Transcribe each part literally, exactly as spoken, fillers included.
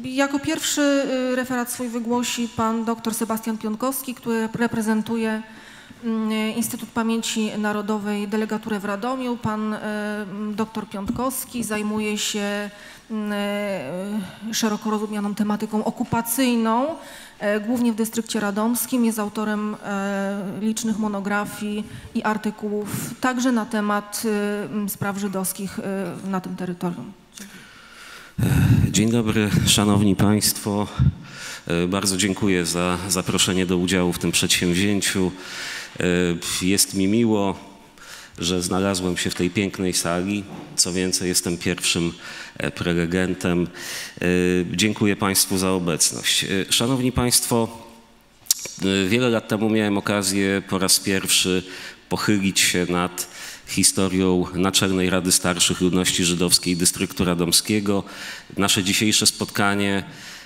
Jako pierwszy referat swój wygłosi pan dr Sebastian Pionkowski, który reprezentuje Instytut Pamięci Narodowej, delegaturę w Radomiu. Pan dr Pionkowski zajmuje się szeroko rozumianą tematyką okupacyjną, głównie w dystrykcie radomskim. Jest autorem licznych monografii i artykułów także na temat spraw żydowskich na tym terytorium. Dzień dobry, szanowni państwo. Bardzo dziękuję za zaproszenie do udziału w tym przedsięwzięciu. Jest mi miło, że znalazłem się w tej pięknej sali. Co więcej, jestem pierwszym prelegentem. Dziękuję państwu za obecność. Szanowni państwo, wiele lat temu miałem okazję po raz pierwszy pochylić się nad historią Naczelnej Rady Starszych Ludności Żydowskiej Dystryktu Radomskiego. Nasze dzisiejsze spotkanie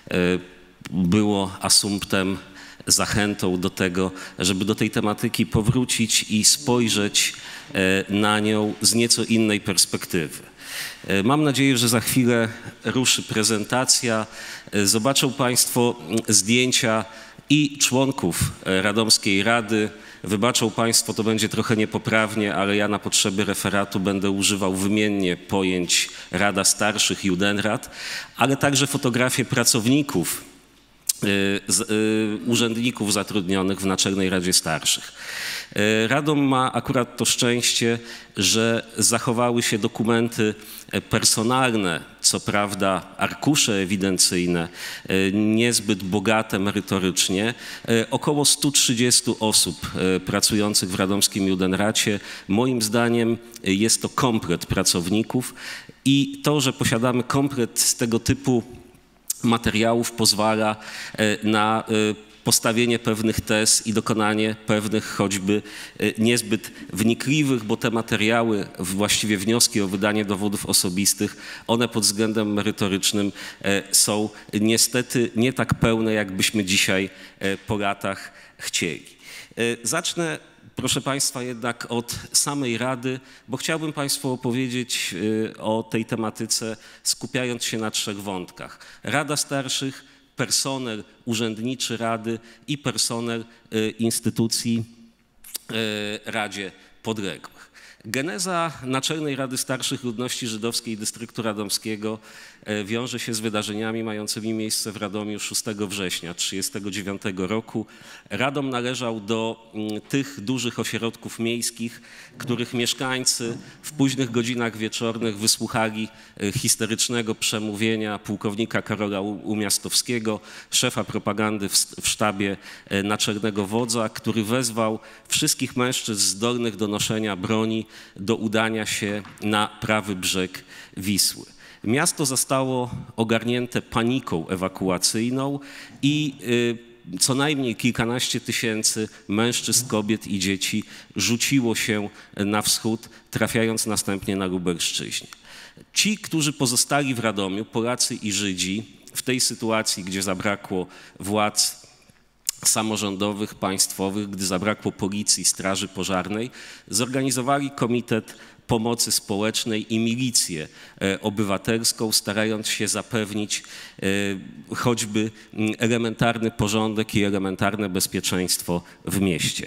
było asumptem, zachętą do tego, żeby do tej tematyki powrócić i spojrzeć na nią z nieco innej perspektywy. Mam nadzieję, że za chwilę ruszy prezentacja. Zobaczą państwo zdjęcia i członków Radomskiej Rady. Wybaczą państwo, to będzie trochę niepoprawnie, ale ja na potrzeby referatu będę używał wymiennie pojęć Rada Starszych, Judenrat, ale także fotografie pracowników, z, y, urzędników zatrudnionych w Naczelnej Radzie Starszych. Radom ma akurat to szczęście, że zachowały się dokumenty personalne, co prawda arkusze ewidencyjne, niezbyt bogate merytorycznie. Około stu trzydziestu osób pracujących w radomskim Judenracie. Moim zdaniem jest to komplet pracowników i to, że posiadamy komplet z tego typu materiałów, pozwala na postawienie pewnych tez i dokonanie pewnych choćby niezbyt wnikliwych, bo te materiały, właściwie wnioski o wydanie dowodów osobistych, one pod względem merytorycznym są niestety nie tak pełne, jakbyśmy dzisiaj po latach chcieli. Zacznę, proszę państwa, jednak od samej Rady, bo chciałbym państwu opowiedzieć o tej tematyce, skupiając się na trzech wątkach. Rada Starszych, personel urzędniczy Rady i personel instytucji Radzie podległych. Geneza Naczelnej Rady Starszych Ludności Żydowskiej Dystryktu Radomskiego wiąże się z wydarzeniami mającymi miejsce w Radomiu szóstego września tysiąc dziewięćset trzydziestego dziewiątego roku. Radom należał do tych dużych ośrodków miejskich, których mieszkańcy w późnych godzinach wieczornych wysłuchali historycznego przemówienia pułkownika Karola Umiastowskiego, szefa propagandy w sztabie naczelnego wodza, który wezwał wszystkich mężczyzn zdolnych do noszenia broni do udania się na prawy brzeg Wisły. Miasto zostało ogarnięte paniką ewakuacyjną i co najmniej kilkanaście tysięcy mężczyzn, kobiet i dzieci rzuciło się na wschód, trafiając następnie na Lubelszczyźnie. Ci, którzy pozostali w Radomiu, Polacy i Żydzi, w tej sytuacji, gdzie zabrakło władz samorządowych, państwowych, gdy zabrakło policji, straży pożarnej, zorganizowali Komitet Pomocy Społecznej i milicję obywatelską, starając się zapewnić choćby elementarny porządek i elementarne bezpieczeństwo w mieście.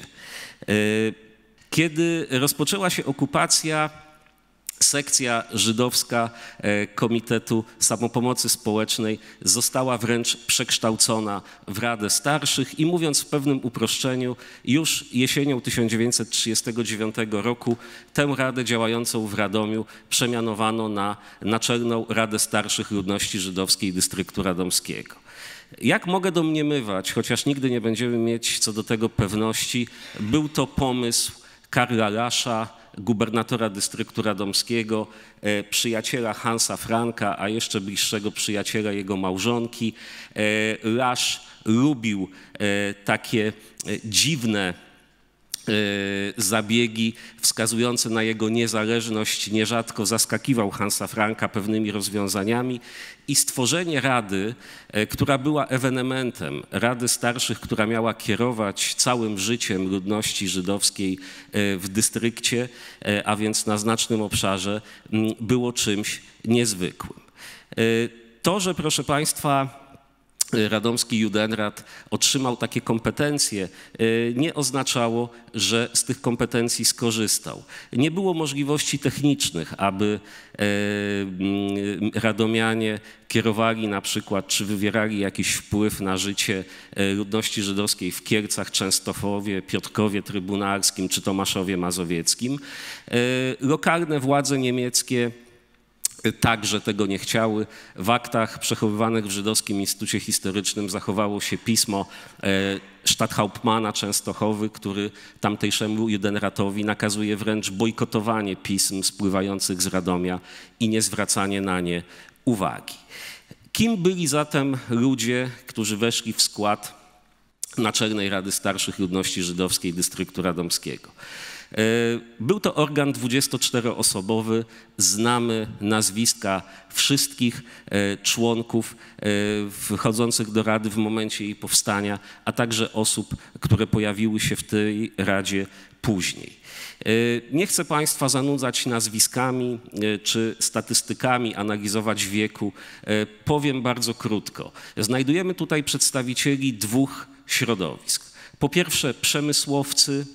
Kiedy rozpoczęła się okupacja, sekcja żydowska Komitetu Samopomocy Społecznej została wręcz przekształcona w Radę Starszych i mówiąc w pewnym uproszczeniu, już jesienią tysiąc dziewięćset trzydziestego dziewiątego roku tę radę działającą w Radomiu przemianowano na Naczelną Radę Starszych Ludności Żydowskiej Dystryktu Radomskiego. Jak mogę domniemywać, chociaż nigdy nie będziemy mieć co do tego pewności, był to pomysł Karla Lasza, gubernatora dystryktu radomskiego, przyjaciela Hansa Franka, a jeszcze bliższego przyjaciela jego małżonki. Lasz lubił takie dziwne zabiegi wskazujące na jego niezależność, nierzadko zaskakiwał Hansa Franka pewnymi rozwiązaniami i stworzenie rady, która była ewenementem, Rady Starszych, która miała kierować całym życiem ludności żydowskiej w dystrykcie, a więc na znacznym obszarze, było czymś niezwykłym. To, że proszę państwa, radomski Judenrat otrzymał takie kompetencje, nie oznaczało, że z tych kompetencji skorzystał. Nie było możliwości technicznych, aby radomianie kierowali na przykład, czy wywierali jakiś wpływ na życie ludności żydowskiej w Kielcach, Częstochowie, Piotrkowie Trybunalskim czy Tomaszowie Mazowieckim. Lokalne władze niemieckie także tego nie chciały. W aktach przechowywanych w Żydowskim Instytucie Historycznym zachowało się pismo Stadthauptmana Częstochowy, który tamtejszemu Judenratowi nakazuje wręcz bojkotowanie pism spływających z Radomia i nie zwracanie na nie uwagi. Kim byli zatem ludzie, którzy weszli w skład Naczelnej Rady Starszych Ludności Żydowskiej Dystryktu Radomskiego? Był to organ dwudziestoczteroosobowy, znamy nazwiska wszystkich członków wchodzących do Rady w momencie jej powstania, a także osób, które pojawiły się w tej Radzie później. Nie chcę Państwa zanudzać nazwiskami czy statystykami, analizować wieku. Powiem bardzo krótko. Znajdujemy tutaj przedstawicieli dwóch środowisk. Po pierwsze przemysłowcy,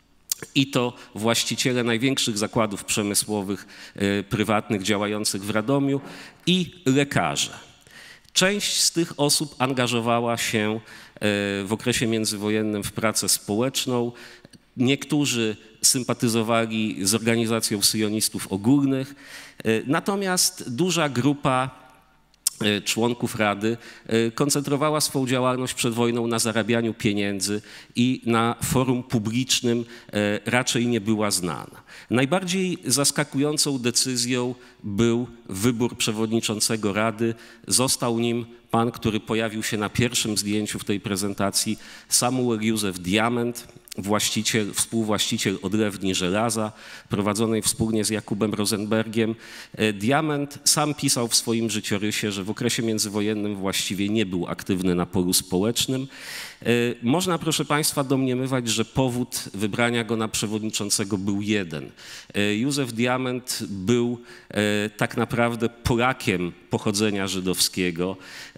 i to właściciele największych zakładów przemysłowych prywatnych działających w Radomiu i lekarze. Część z tych osób angażowała się w okresie międzywojennym w pracę społeczną. Niektórzy sympatyzowali z organizacją syjonistów ogólnych, natomiast duża grupa członków Rady koncentrowała swoją działalność przed wojną na zarabianiu pieniędzy i na forum publicznym raczej nie była znana. Najbardziej zaskakującą decyzją był wybór przewodniczącego Rady. Został nim pan, który pojawił się na pierwszym zdjęciu w tej prezentacji, Samuel Józef Diament, właściciel, współwłaściciel Odlewni Żelaza, prowadzonej wspólnie z Jakubem Rosenbergiem. Diament sam pisał w swoim życiorysie, że w okresie międzywojennym właściwie nie był aktywny na polu społecznym. Można, proszę Państwa, domniemywać, że powód wybrania go na przewodniczącego był jeden. Józef Diament był tak naprawdę Polakiem pochodzenia żydowskiego.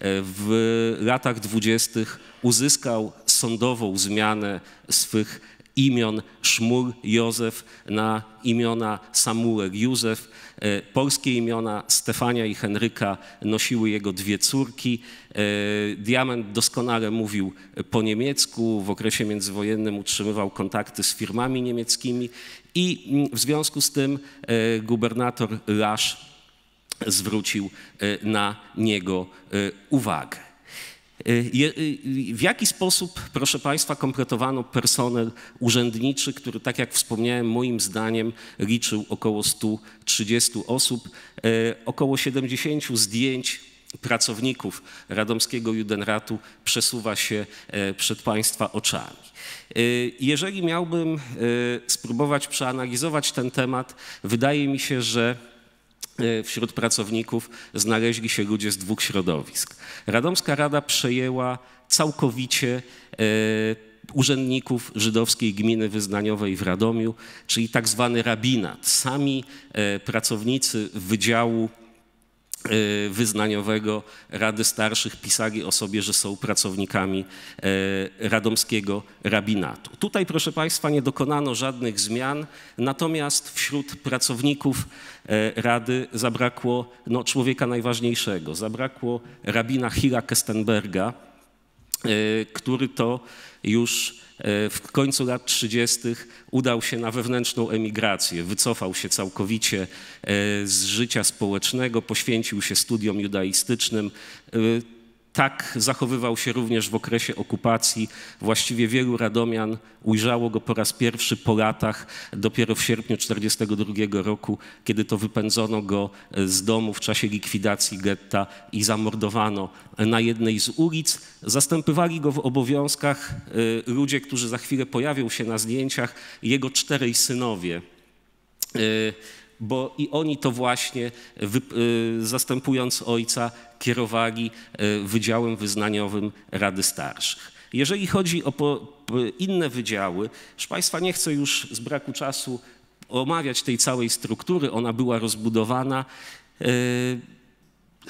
W latach dwudziestych uzyskał sądową zmianę swych imion Szmul Józef na imiona Samuel Józef. Polskie imiona Stefania i Henryka nosiły jego dwie córki. Diament doskonale mówił po niemiecku, w okresie międzywojennym utrzymywał kontakty z firmami niemieckimi i w związku z tym gubernator Lasz zwrócił na niego uwagę. W jaki sposób, proszę Państwa, kompletowano personel urzędniczy, który, tak jak wspomniałem, moim zdaniem liczył około stu trzydziestu osób, około siedemdziesięciu zdjęć pracowników radomskiego Judenratu przesuwa się przed Państwa oczami. Jeżeli miałbym spróbować przeanalizować ten temat, wydaje mi się, że wśród pracowników znaleźli się ludzie z dwóch środowisk. Radomska Rada przejęła całkowicie urzędników żydowskiej gminy wyznaniowej w Radomiu, czyli tak zwany rabinat. Sami pracownicy Wydziału Wyznaniowego Rady Starszych pisali o sobie, że są pracownikami radomskiego rabinatu. Tutaj, proszę Państwa, nie dokonano żadnych zmian, natomiast wśród pracowników Rady zabrakło no, człowieka najważniejszego. Zabrakło rabina Hilla Kestenberga, który to już w końcu lat trzydziestych udał się na wewnętrzną emigrację, wycofał się całkowicie z życia społecznego, poświęcił się studiom judaistycznym. Tak zachowywał się również w okresie okupacji. Właściwie wielu radomian ujrzało go po raz pierwszy po latach, dopiero w sierpniu tysiąc dziewięćset czterdziestego drugiego roku, kiedy to wypędzono go z domu w czasie likwidacji getta i zamordowano na jednej z ulic. Zastępywali go w obowiązkach ludzie, którzy za chwilę pojawią się na zdjęciach, jego czterej synowie, bo i oni to właśnie, zastępując ojca, kierowali Wydziałem Wyznaniowym Rady Starszych. Jeżeli chodzi o inne wydziały, proszę Państwa, nie chcę już z braku czasu omawiać tej całej struktury, ona była rozbudowana.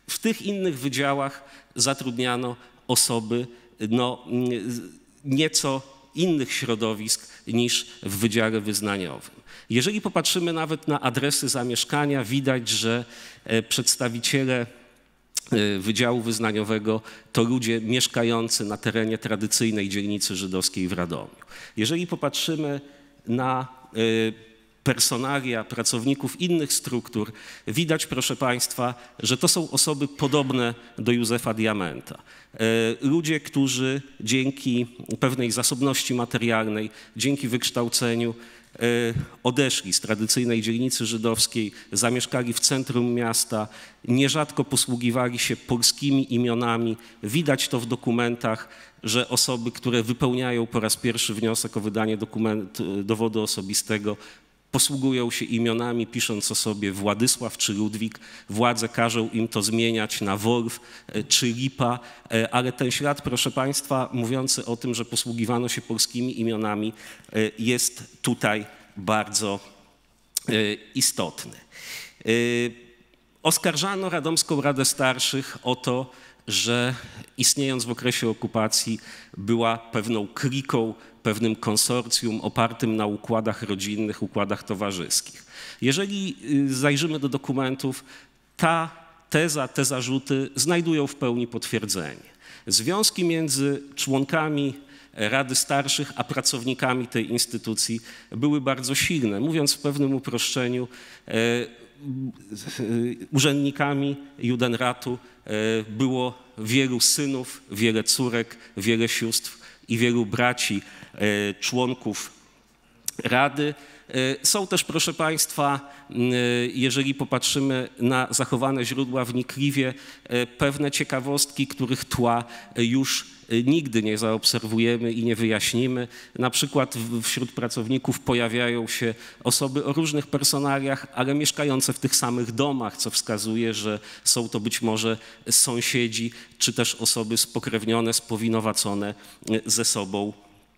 w tych innych wydziałach zatrudniano osoby no, nieco innych środowisk niż w wydziale wyznaniowym. Jeżeli popatrzymy nawet na adresy zamieszkania, widać, że przedstawiciele wydziału wyznaniowego to ludzie mieszkający na terenie tradycyjnej dzielnicy żydowskiej w Radomiu. Jeżeli popatrzymy na personalia pracowników innych struktur, widać, proszę Państwa, że to są osoby podobne do Józefa Diamenta. Ludzie, którzy dzięki pewnej zasobności materialnej, dzięki wykształceniu odeszli z tradycyjnej dzielnicy żydowskiej, zamieszkali w centrum miasta, nierzadko posługiwali się polskimi imionami. Widać to w dokumentach, że osoby, które wypełniają po raz pierwszy wniosek o wydanie dokumentu, dowodu osobistego, posługują się imionami, pisząc o sobie Władysław czy Ludwik. Władze każą im to zmieniać na Wolf czy Lipa, ale ten ślad, proszę Państwa, mówiący o tym, że posługiwano się polskimi imionami, jest tutaj bardzo istotny. Oskarżano Radomską Radę Starszych o to, że istniejąc w okresie okupacji była pewną kliką, pewnym konsorcjum opartym na układach rodzinnych, układach towarzyskich. Jeżeli zajrzymy do dokumentów, ta teza, te zarzuty znajdują w pełni potwierdzenie. Związki między członkami Rady Starszych a pracownikami tej instytucji były bardzo silne. Mówiąc w pewnym uproszczeniu, urzędnikami Judenratu było wielu synów, wiele córek, wiele sióstr i wielu braci członków Rady. Są też, proszę Państwa, jeżeli popatrzymy na zachowane źródła wnikliwie, pewne ciekawostki, których tła już nigdy nie zaobserwujemy i nie wyjaśnimy. Na przykład wśród pracowników pojawiają się osoby o różnych personaliach, ale mieszkające w tych samych domach, co wskazuje, że są to być może sąsiedzi, czy też osoby spokrewnione, spowinowacone ze sobą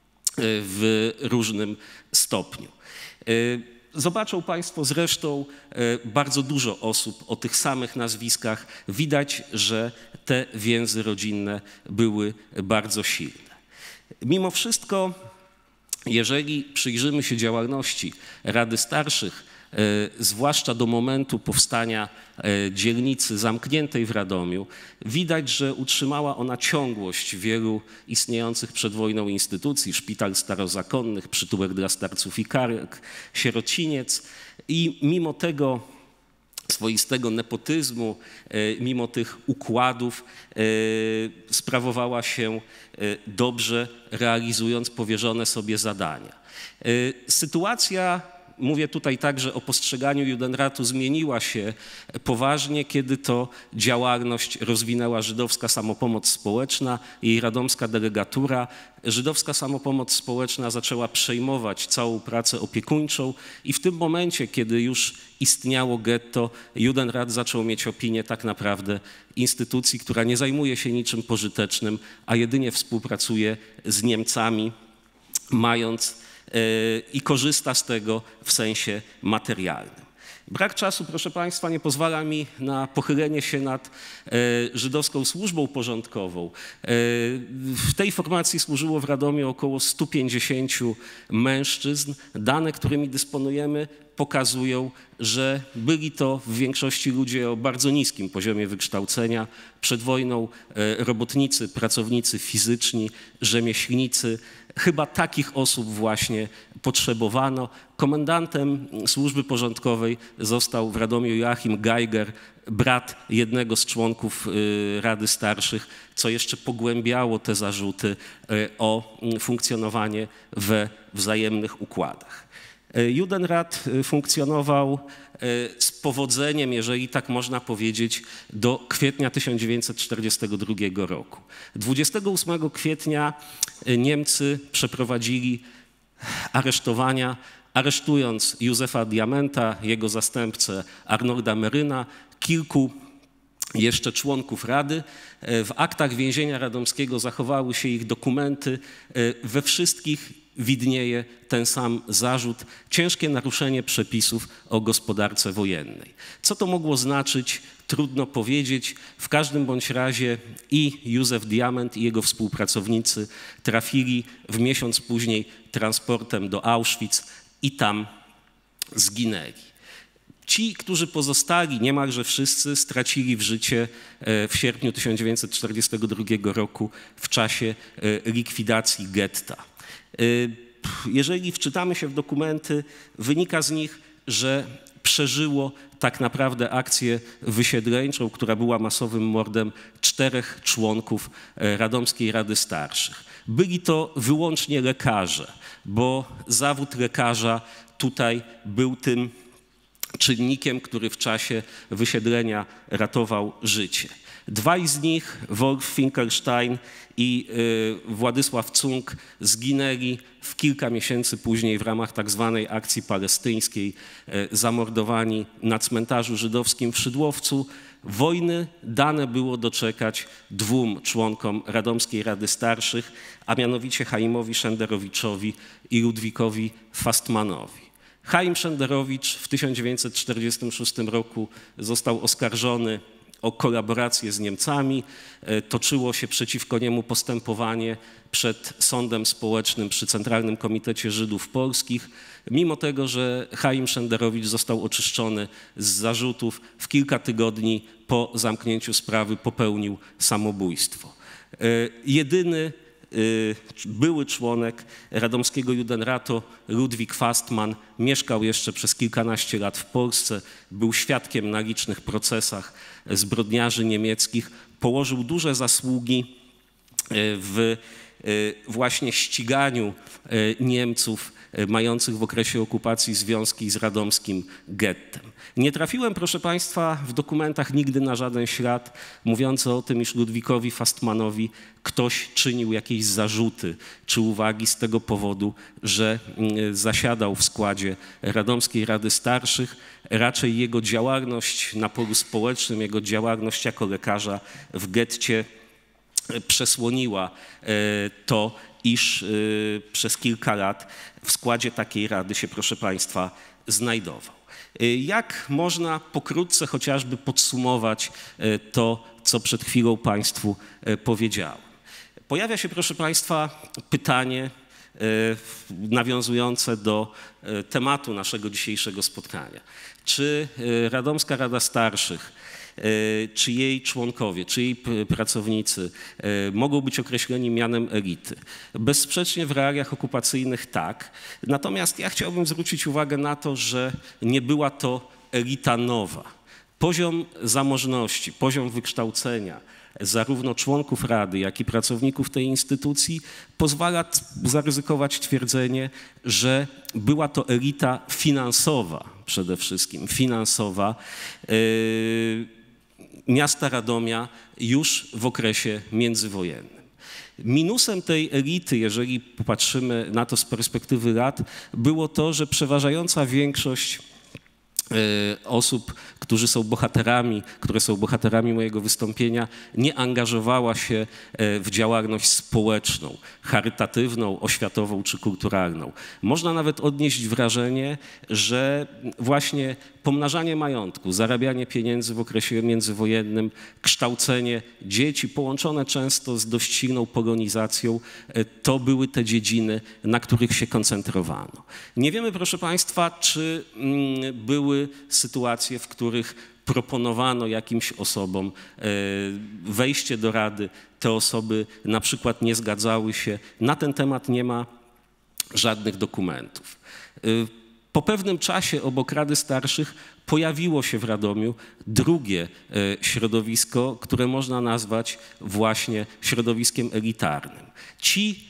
w różnym stopniu. Zobaczą Państwo zresztą bardzo dużo osób o tych samych nazwiskach. Widać, że te więzy rodzinne były bardzo silne. Mimo wszystko, jeżeli przyjrzymy się działalności Rady Starszych, zwłaszcza do momentu powstania dzielnicy zamkniętej w Radomiu, widać, że utrzymała ona ciągłość wielu istniejących przed wojną instytucji, szpital starozakonnych, przytułek dla starców i karek, sierociniec i mimo tego swoistego nepotyzmu, mimo tych układów sprawowała się dobrze, realizując powierzone sobie zadania. Sytuacja, mówię tutaj także o postrzeganiu Judenratu, zmieniła się poważnie, kiedy to działalność rozwinęła Żydowska Samopomoc Społeczna, jej radomska delegatura. Żydowska Samopomoc Społeczna zaczęła przejmować całą pracę opiekuńczą i w tym momencie, kiedy już istniało getto, Judenrat zaczął mieć opinię tak naprawdę instytucji, która nie zajmuje się niczym pożytecznym, a jedynie współpracuje z Niemcami, mając i korzysta z tego w sensie materialnym. Brak czasu, proszę Państwa, nie pozwala mi na pochylenie się nad żydowską służbą porządkową. W tej formacji służyło w Radomiu około stu pięćdziesięciu mężczyzn. Dane, którymi dysponujemy, pokazują, że byli to w większości ludzie o bardzo niskim poziomie wykształcenia. Przed wojną robotnicy, pracownicy fizyczni, rzemieślnicy. Chyba takich osób właśnie potrzebowano. Komendantem służby porządkowej został w Radomiu Joachim Geiger, brat jednego z członków Rady Starszych, co jeszcze pogłębiało te zarzuty o funkcjonowanie we wzajemnych układach. Judenrat funkcjonował z powodzeniem, jeżeli tak można powiedzieć, do kwietnia tysiąc dziewięćset czterdziestego drugiego roku. dwudziestego ósmego kwietnia Niemcy przeprowadzili aresztowania, aresztując Józefa Diamenta, jego zastępcę Arnolda Meryna, kilku jeszcze członków Rady. W aktach więzienia radomskiego zachowały się ich dokumenty. We wszystkich widnieje ten sam zarzut, ciężkie naruszenie przepisów o gospodarce wojennej. Co to mogło znaczyć, trudno powiedzieć. W każdym bądź razie i Józef Diament i jego współpracownicy trafili w miesiąc później transportem do Auschwitz i tam zginęli. Ci, którzy pozostali, niemalże wszyscy, stracili w życie w sierpniu tysiąc dziewięćset czterdziestego drugiego roku w czasie likwidacji getta. Jeżeli wczytamy się w dokumenty, wynika z nich, że przeżyło tak naprawdę akcję wysiedleńczą, która była masowym mordem czterech członków Radomskiej Rady Starszych. Byli to wyłącznie lekarze, bo zawód lekarza tutaj był tym czynnikiem, który w czasie wysiedlenia ratował życie. Dwaj z nich, Wolf Finkelstein i y, Władysław Cunk, zginęli w kilka miesięcy później w ramach tak zwanej akcji palestyńskiej, y, zamordowani na cmentarzu żydowskim w Szydłowcu. Wojny dane było doczekać dwóm członkom Radomskiej Rady Starszych, a mianowicie Chaimowi Szenderowiczowi i Ludwikowi Fastmanowi. Chaim Szenderowicz w tysiąc dziewięćset czterdziestym szóstym roku został oskarżony o kolaborację z Niemcami. Toczyło się przeciwko niemu postępowanie przed sądem społecznym przy Centralnym Komitecie Żydów Polskich. Mimo tego, że Chaim Szenderowicz został oczyszczony z zarzutów, w kilka tygodni po zamknięciu sprawy popełnił samobójstwo. Jedyny były członek radomskiego Judenratu Ludwik Fastman mieszkał jeszcze przez kilkanaście lat w Polsce, był świadkiem na licznych procesach zbrodniarzy niemieckich, położył duże zasługi w właśnie ściganiu Niemców mających w okresie okupacji związki z radomskim gettem. Nie trafiłem, proszę Państwa, w dokumentach nigdy na żaden ślad mówiący o tym, iż Ludwikowi Fastmanowi ktoś czynił jakieś zarzuty czy uwagi z tego powodu, że zasiadał w składzie Radomskiej Rady Starszych. Raczej jego działalność na polu społecznym, jego działalność jako lekarza w getcie przesłoniła to, iż przez kilka lat w składzie takiej rady się, proszę Państwa, znajdował. Jak można pokrótce chociażby podsumować to, co przed chwilą Państwu powiedziałem? Pojawia się, proszę Państwa, pytanie nawiązujące do tematu naszego dzisiejszego spotkania. Czy Radomska Rada Starszych, czy jej członkowie, czy jej pracownicy mogą być określeni mianem elity? Bezsprzecznie w realiach okupacyjnych tak. Natomiast ja chciałbym zwrócić uwagę na to, że nie była to elita nowa. Poziom zamożności, poziom wykształcenia zarówno członków Rady, jak i pracowników tej instytucji pozwala zaryzykować twierdzenie, że była to elita finansowa, przede wszystkim finansowa, yy, miasta Radomia już w okresie międzywojennym. Minusem tej elity, jeżeli popatrzymy na to z perspektywy lat, było to, że przeważająca większość osób, którzy są bohaterami, które są bohaterami mojego wystąpienia, nie angażowała się w działalność społeczną, charytatywną, oświatową czy kulturalną. Można nawet odnieść wrażenie, że właśnie pomnażanie majątku, zarabianie pieniędzy w okresie międzywojennym, kształcenie dzieci połączone często z dość silną polonizacją, to były te dziedziny, na których się koncentrowano. Nie wiemy, proszę Państwa, czy były sytuacje, w których proponowano jakimś osobom wejście do Rady. Te osoby na przykład nie zgadzały się. Na ten temat nie ma żadnych dokumentów. Po pewnym czasie obok Rady Starszych pojawiło się w Radomiu drugie środowisko, które można nazwać właśnie środowiskiem elitarnym. Ci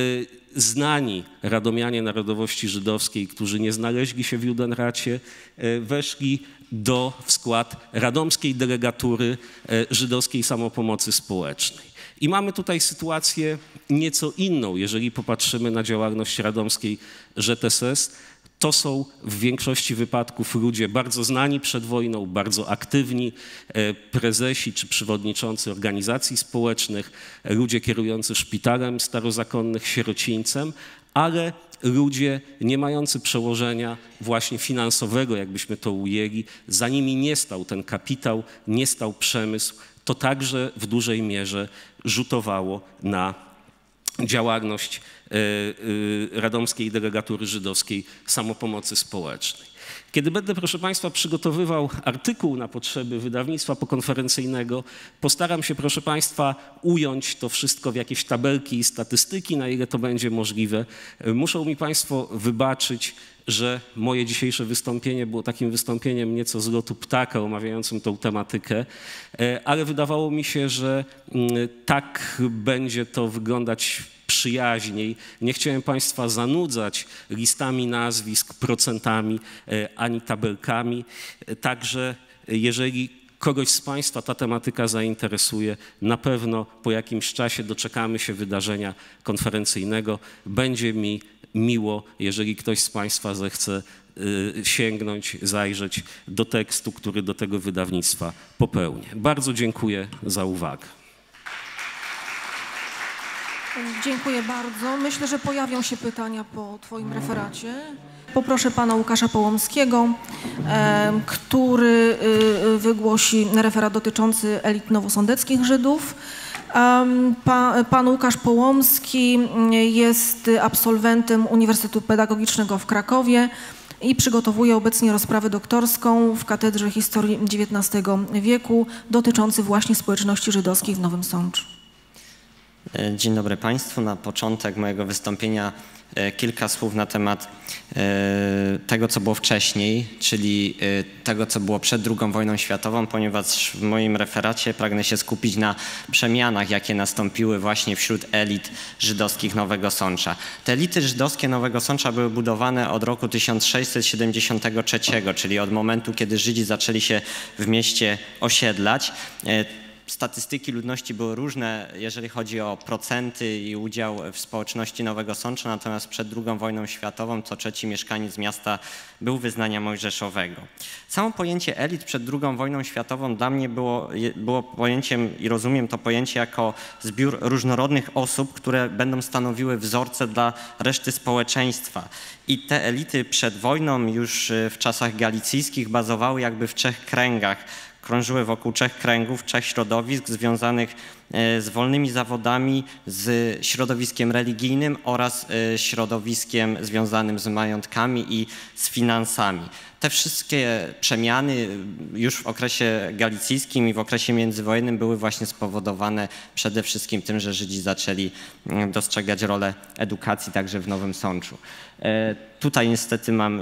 znani radomianie narodowości żydowskiej, którzy nie znaleźli się w Judenracie, weszli do, w skład radomskiej delegatury żydowskiej samopomocy społecznej. I mamy tutaj sytuację nieco inną, jeżeli popatrzymy na działalność radomskiej Ż T S S. To są w większości wypadków ludzie bardzo znani przed wojną, bardzo aktywni, prezesi czy przewodniczący organizacji społecznych, ludzie kierujący szpitalem starozakonnych, sierocińcem, ale ludzie nie mający przełożenia właśnie finansowego, jakbyśmy to ujęli, za nimi nie stał ten kapitał, nie stał przemysł. To także w dużej mierze rzutowało na działalność Radomskiej Delegatury Żydowskiej Samopomocy Społecznej. Kiedy będę, proszę Państwa, przygotowywał artykuł na potrzeby wydawnictwa pokonferencyjnego, postaram się, proszę Państwa, ująć to wszystko w jakieś tabelki i statystyki, na ile to będzie możliwe. Muszą mi Państwo wybaczyć, że moje dzisiejsze wystąpienie było takim wystąpieniem nieco z lotu ptaka omawiającym tą tematykę, ale wydawało mi się, że tak będzie to wyglądać przyjaźniej. Nie chciałem Państwa zanudzać listami nazwisk, procentami ani tabelkami. Także jeżeli kogoś z Państwa ta tematyka zainteresuje, na pewno po jakimś czasie doczekamy się wydarzenia konferencyjnego. Będzie mi miło, jeżeli ktoś z Państwa zechce sięgnąć, zajrzeć do tekstu, który do tego wydawnictwa popełnię. Bardzo dziękuję za uwagę. Dziękuję bardzo. Myślę, że pojawią się pytania po Twoim referacie. Poproszę pana Łukasza Połomskiego, e, który e, wygłosi referat dotyczący elit nowosądeckich Żydów. Um, pa, pan Łukasz Połomski jest absolwentem Uniwersytetu Pedagogicznego w Krakowie i przygotowuje obecnie rozprawę doktorską w Katedrze Historii dziewiętnastego wieku dotyczący właśnie społeczności żydowskich w Nowym Sączu. Dzień dobry Państwu. Na początek mojego wystąpienia kilka słów na temat tego, co było wcześniej, czyli tego, co było przed drugą wojną światową, ponieważ w moim referacie pragnę się skupić na przemianach, jakie nastąpiły właśnie wśród elit żydowskich Nowego Sącza. Te elity żydowskie Nowego Sącza były budowane od roku tysiąc sześćset siedemdziesiątego trzeciego, czyli od momentu, kiedy Żydzi zaczęli się w mieście osiedlać. Statystyki ludności były różne, jeżeli chodzi o procenty i udział w społeczności Nowego Sącza, natomiast przed drugą wojną światową co trzeci mieszkaniec miasta był wyznania mojżeszowego. Samo pojęcie elit przed drugą wojną światową dla mnie było, było pojęciem i rozumiem to pojęcie jako zbiór różnorodnych osób, które będą stanowiły wzorce dla reszty społeczeństwa. I te elity przed wojną już w czasach galicyjskich bazowały jakby w trzech kręgach. Krążyły wokół trzech kręgów, trzech środowisk związanych z wolnymi zawodami, z środowiskiem religijnym oraz środowiskiem związanym z majątkami i z finansami. Te wszystkie przemiany już w okresie galicyjskim i w okresie międzywojennym były właśnie spowodowane przede wszystkim tym, że Żydzi zaczęli dostrzegać rolę edukacji także w Nowym Sączu. Tutaj niestety mam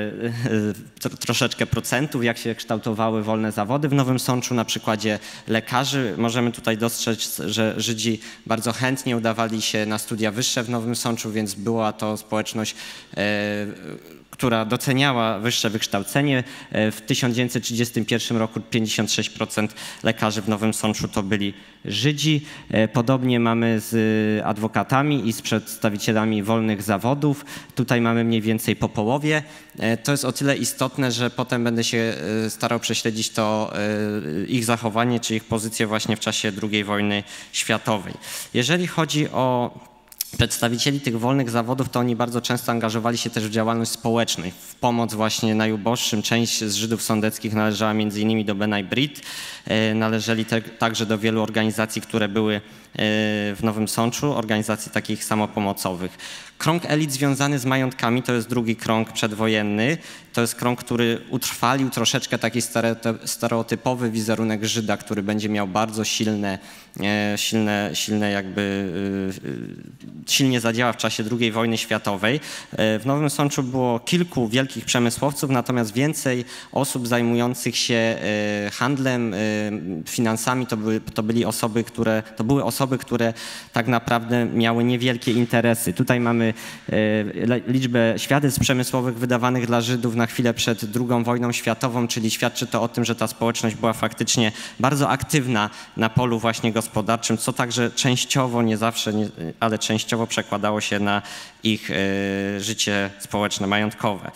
troszeczkę procentów, jak się kształtowały wolne zawody w Nowym Sączu. Na przykładzie lekarzy możemy tutaj dostrzec, że Żydzi bardzo chętnie udawali się na studia wyższe w Nowym Sączu, więc była to społeczność, która doceniała wyższe wykształcenie. W tysiąc dziewięćset trzydziestym pierwszym roku pięćdziesiąt sześć procent lekarzy w Nowym Sączu to byli Żydzi. Podobnie mamy z adwokatami i z przedstawicielami wolnych zawodów. Tutaj mamy mniej więcej po połowie. To jest o tyle istotne, że potem będę się starał prześledzić to ich zachowanie, czy ich pozycję właśnie w czasie drugiej wojny światowej. Jeżeli chodzi o przedstawicieli tych wolnych zawodów, to oni bardzo często angażowali się też w działalność społeczną, w pomoc właśnie najuboższym. Część z Żydów sądeckich należała między innymi do Benai Brit, należeli te, także do wielu organizacji, które były w Nowym Sączu, organizacji takich samopomocowych. Krąg elit związany z majątkami to jest drugi krąg przedwojenny. To jest krąg, który utrwalił troszeczkę taki stereotypowy wizerunek Żyda, który będzie miał bardzo silne, silne, silne jakby, silnie zadziała w czasie drugiej wojny światowej. W Nowym Sączu było kilku wielkich przemysłowców, natomiast więcej osób zajmujących się handlem, finansami to były, to byli osoby, które, to były osoby, które tak naprawdę miały niewielkie interesy. Tutaj mamy liczbę świadectw przemysłowych wydawanych dla Żydów na na chwilę przed drugą wojną światową, czyli świadczy to o tym, że ta społeczność była faktycznie bardzo aktywna na polu właśnie gospodarczym, co także częściowo, nie zawsze, nie, ale częściowo przekładało się na ich e, życie społeczne, majątkowe.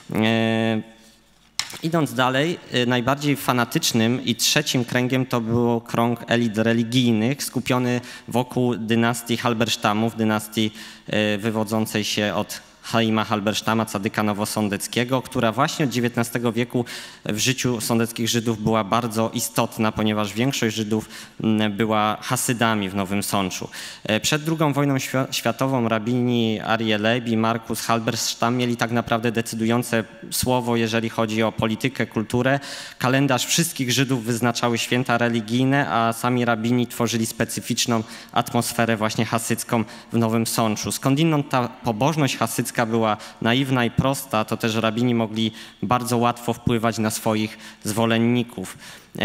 E, Idąc dalej, najbardziej fanatycznym i trzecim kręgiem to był krąg elit religijnych skupiony wokół dynastii Halberstamów, dynastii wywodzącej się od Chaima Halberstama, cadyka nowosądeckiego, która właśnie od dziewiętnastego wieku w życiu sądeckich Żydów była bardzo istotna, ponieważ większość Żydów była Hasydami w Nowym Sączu. Przed drugą wojną światową rabini Aryeh Leib, Markus Halberstam mieli tak naprawdę decydujące słowo, jeżeli chodzi o politykę, kulturę. Kalendarz wszystkich Żydów wyznaczały święta religijne, a sami rabini tworzyli specyficzną atmosferę właśnie hasycką w Nowym Sączu. Skądinąd ta pobożność hasycka była naiwna i prosta, to też rabini mogli bardzo łatwo wpływać na swoich zwolenników.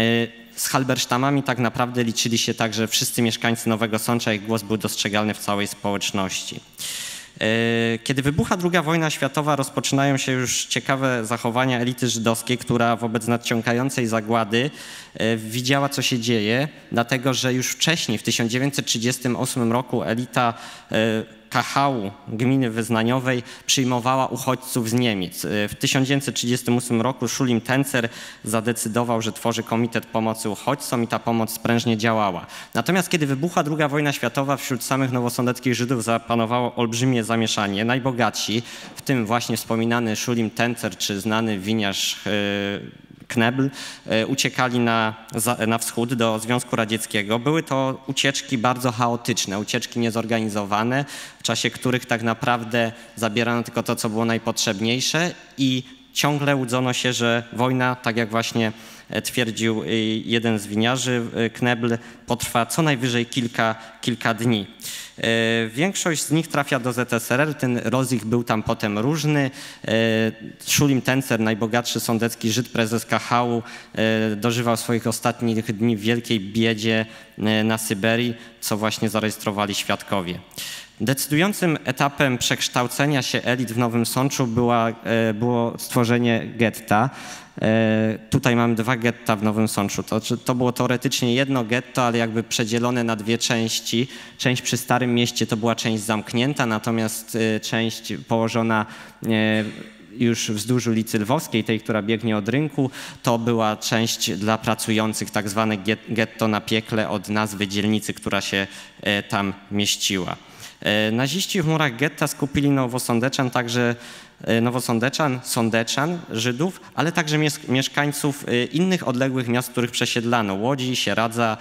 Z Halberstamami tak naprawdę liczyli się także wszyscy mieszkańcy Nowego Sącza, ich głos był dostrzegalny w całej społeczności. Kiedy wybucha druga wojna światowa, rozpoczynają się już ciekawe zachowania elity żydowskiej, która wobec nadciągającej zagłady widziała, co się dzieje, dlatego że już wcześniej, w tysiąc dziewięćset trzydziestym ósmym roku, elita Kachału, gminy wyznaniowej, przyjmowała uchodźców z Niemiec. W tysiąc dziewięćset trzydziestym ósmym roku Schulim Tencer zadecydował, że tworzy komitet pomocy uchodźcom i ta pomoc sprężnie działała. Natomiast kiedy wybuchła druga wojna światowa, wśród samych nowosądeckich Żydów zapanowało olbrzymie zamieszanie. Najbogatsi, w tym właśnie wspominany Schulim Tencer czy znany winiarz Knebl, uciekali na, na wschód do Związku Radzieckiego. Były to ucieczki bardzo chaotyczne, ucieczki niezorganizowane, w czasie których tak naprawdę zabierano tylko to, co było najpotrzebniejsze i ciągle łudzono się, że wojna, tak jak właśnie twierdził jeden z winiarzy, Knebl, potrwa co najwyżej kilka, kilka dni. Większość z nich trafia do Z S R R, ten rozich był tam potem różny. Schulim Tencer, najbogatszy sądecki Żyd, prezes Kachału, dożywał swoich ostatnich dni w wielkiej biedzie na Syberii, co właśnie zarejestrowali świadkowie. Decydującym etapem przekształcenia się elit w Nowym Sączu była, było stworzenie getta. Tutaj mamy dwa getta w Nowym Sączu. To, to było teoretycznie jedno getto, ale jakby przedzielone na dwie części. Część przy Starym Mieście to była część zamknięta, natomiast część położona już wzdłuż ulicy Lwowskiej, tej, która biegnie od rynku, to była część dla pracujących, tak zwane getto na Piekle od nazwy dzielnicy, która się tam mieściła. Naziści w murach getta skupili nowosądeczan, także nowosądeczan, sądeczan, Żydów, ale także mieszkańców innych odległych miast, których przesiedlano, Łodzi, Sieradza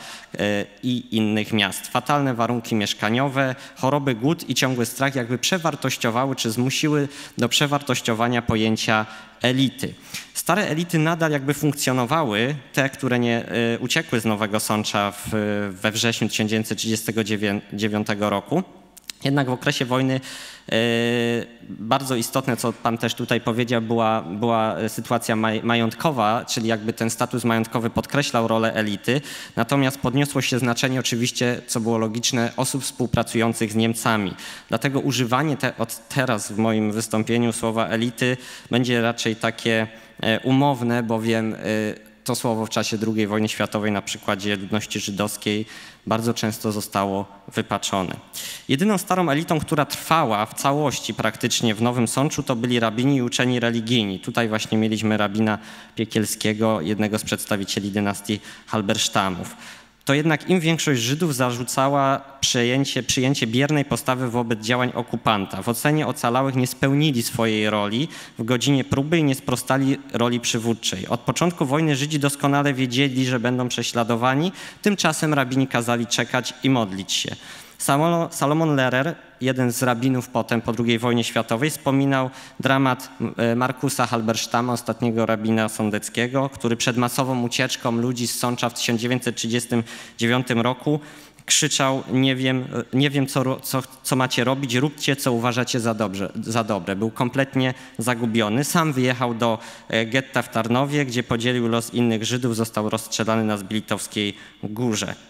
i innych miast. Fatalne warunki mieszkaniowe, choroby, głód i ciągły strach jakby przewartościowały czy zmusiły do przewartościowania pojęcia elity. Stare elity nadal jakby funkcjonowały, te, które nie uciekły z Nowego Sącza w, we wrześniu tysiąc dziewięćset trzydziestego dziewiątego roku. Jednak w okresie wojny e, bardzo istotne, co pan też tutaj powiedział, była, była sytuacja maj, majątkowa, czyli jakby ten status majątkowy podkreślał rolę elity, natomiast podniosło się znaczenie oczywiście, co było logiczne, osób współpracujących z Niemcami. Dlatego używanie te, od teraz w moim wystąpieniu słowa elity będzie raczej takie e, umowne, bowiem e, to słowo w czasie drugiej wojny światowej na przykładzie ludności żydowskiej bardzo często zostało wypaczone. Jedyną starą elitą, która trwała w całości praktycznie w Nowym Sączu, to byli rabini i uczeni religijni. Tutaj właśnie mieliśmy rabina Piekielskiego, jednego z przedstawicieli dynastii Halberstamów. To jednak im większość Żydów zarzucała przyjęcie, przyjęcie biernej postawy wobec działań okupanta. W ocenie ocalałych nie spełnili swojej roli w godzinie próby i nie sprostali roli przywódczej. Od początku wojny Żydzi doskonale wiedzieli, że będą prześladowani, tymczasem rabini kazali czekać i modlić się. Salomon Lerer, jeden z rabinów potem po drugiej wojnie światowej, wspominał dramat Markusa Halberstama, ostatniego rabina sądeckiego, który przed masową ucieczką ludzi z Sącza w tysiąc dziewięćset trzydziestym dziewiątym roku krzyczał: nie wiem, nie wiem co, co, co macie robić, róbcie co uważacie za, dobrze, za dobre. Był kompletnie zagubiony. Sam wyjechał do getta w Tarnowie, gdzie podzielił los innych Żydów, został rozstrzelany na Zbilitowskiej Górze.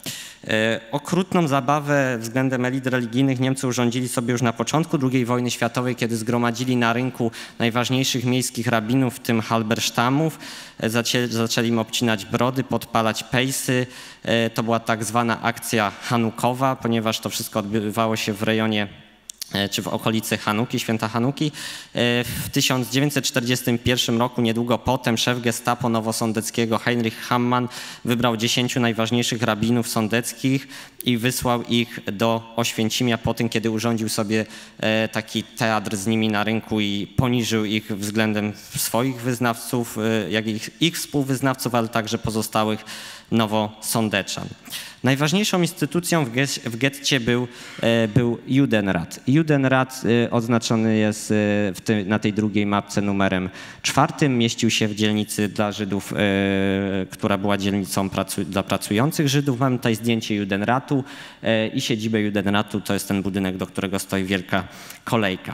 Okrutną zabawę względem elit religijnych Niemcy urządzili sobie już na początku drugiej wojny światowej, kiedy zgromadzili na rynku najważniejszych miejskich rabinów, w tym Halberstamów. Zaczęli, zaczęli im obcinać brody, podpalać pejsy. To była tak zwana akcja hanukowa, ponieważ to wszystko odbywało się w rejonie czy w okolicy Hanuki, święta Hanuki. W tysiąc dziewięćset czterdziestym pierwszym roku, niedługo potem, szef gestapo nowosądeckiego Heinrich Hammann wybrał dziesięciu najważniejszych rabinów sądeckich i wysłał ich do Oświęcimia po tym, kiedy urządził sobie taki teatr z nimi na rynku i poniżył ich względem swoich wyznawców, jak i ich, ich współwyznawców, ale także pozostałych nowosądeczan. Najważniejszą instytucją w, get, w getcie był, był Judenrat. Judenrat oznaczony jest w ty, na tej drugiej mapce numerem czwartym. Mieścił się w dzielnicy dla Żydów, która była dzielnicą pracu, dla pracujących Żydów. Mamy tutaj zdjęcie Judenratu i siedzibę Judenratu. To jest ten budynek, do którego stoi wielka kolejka.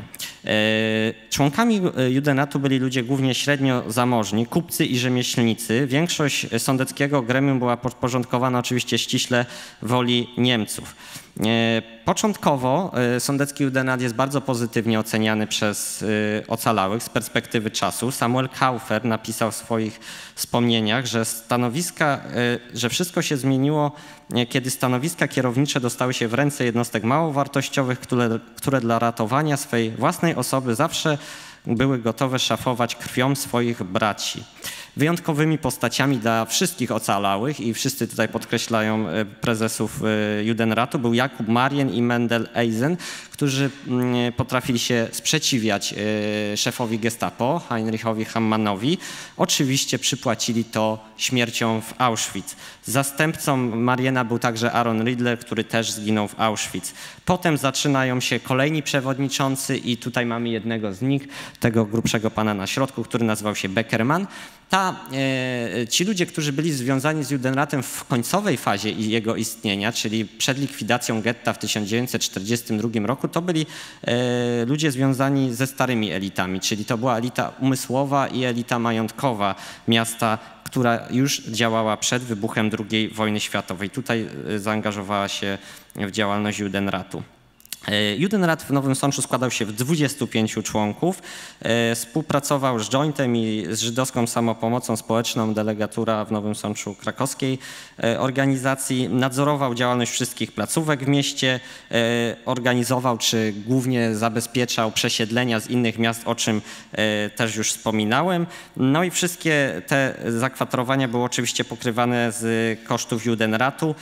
Członkami Judenratu byli ludzie głównie średnio zamożni, kupcy i rzemieślnicy. Większość sądeckiego gremium była podporządkowana oczywiście ściśle woli Niemców. Początkowo sądecki Judenrat jest bardzo pozytywnie oceniany przez ocalałych z perspektywy czasu. Samuel Kaufer napisał w swoich wspomnieniach, że stanowiska, że wszystko się zmieniło, kiedy stanowiska kierownicze dostały się w ręce jednostek mało wartościowych, które, które dla ratowania swej własnej osoby zawsze były gotowe szafować krwią swoich braci. Wyjątkowymi postaciami dla wszystkich ocalałych, i wszyscy tutaj podkreślają prezesów Judenratu, był Jakub Marien i Mendel Eisen, którzy potrafili się sprzeciwiać szefowi gestapo, Heinrichowi Hammannowi. Oczywiście przypłacili to śmiercią w Auschwitz. Zastępcą Mariena był także Aaron Riedler, który też zginął w Auschwitz. Potem zaczynają się kolejni przewodniczący i tutaj mamy jednego z nich, tego grubszego pana na środku, który nazywał się Beckerman. Ta, e, ci ludzie, którzy byli związani z Judenratem w końcowej fazie jego istnienia, czyli przed likwidacją getta w tysiąc dziewięćset czterdziestym drugim roku, to byli e, ludzie związani ze starymi elitami, czyli to była elita umysłowa i elita majątkowa miasta, która już działała przed wybuchem drugiej wojny światowej. Tutaj zaangażowała się w działalność Judenratu. Judenrat w Nowym Sączu składał się w dwudziestu pięciu członków. Współpracował z Jointem i z Żydowską Samopomocą Społeczną, delegatura w Nowym Sączu krakowskiej organizacji. Nadzorował działalność wszystkich placówek w mieście, organizował czy głównie zabezpieczał przesiedlenia z innych miast, o czym też już wspominałem. No i wszystkie te zakwaterowania były oczywiście pokrywane z kosztów Judenratu,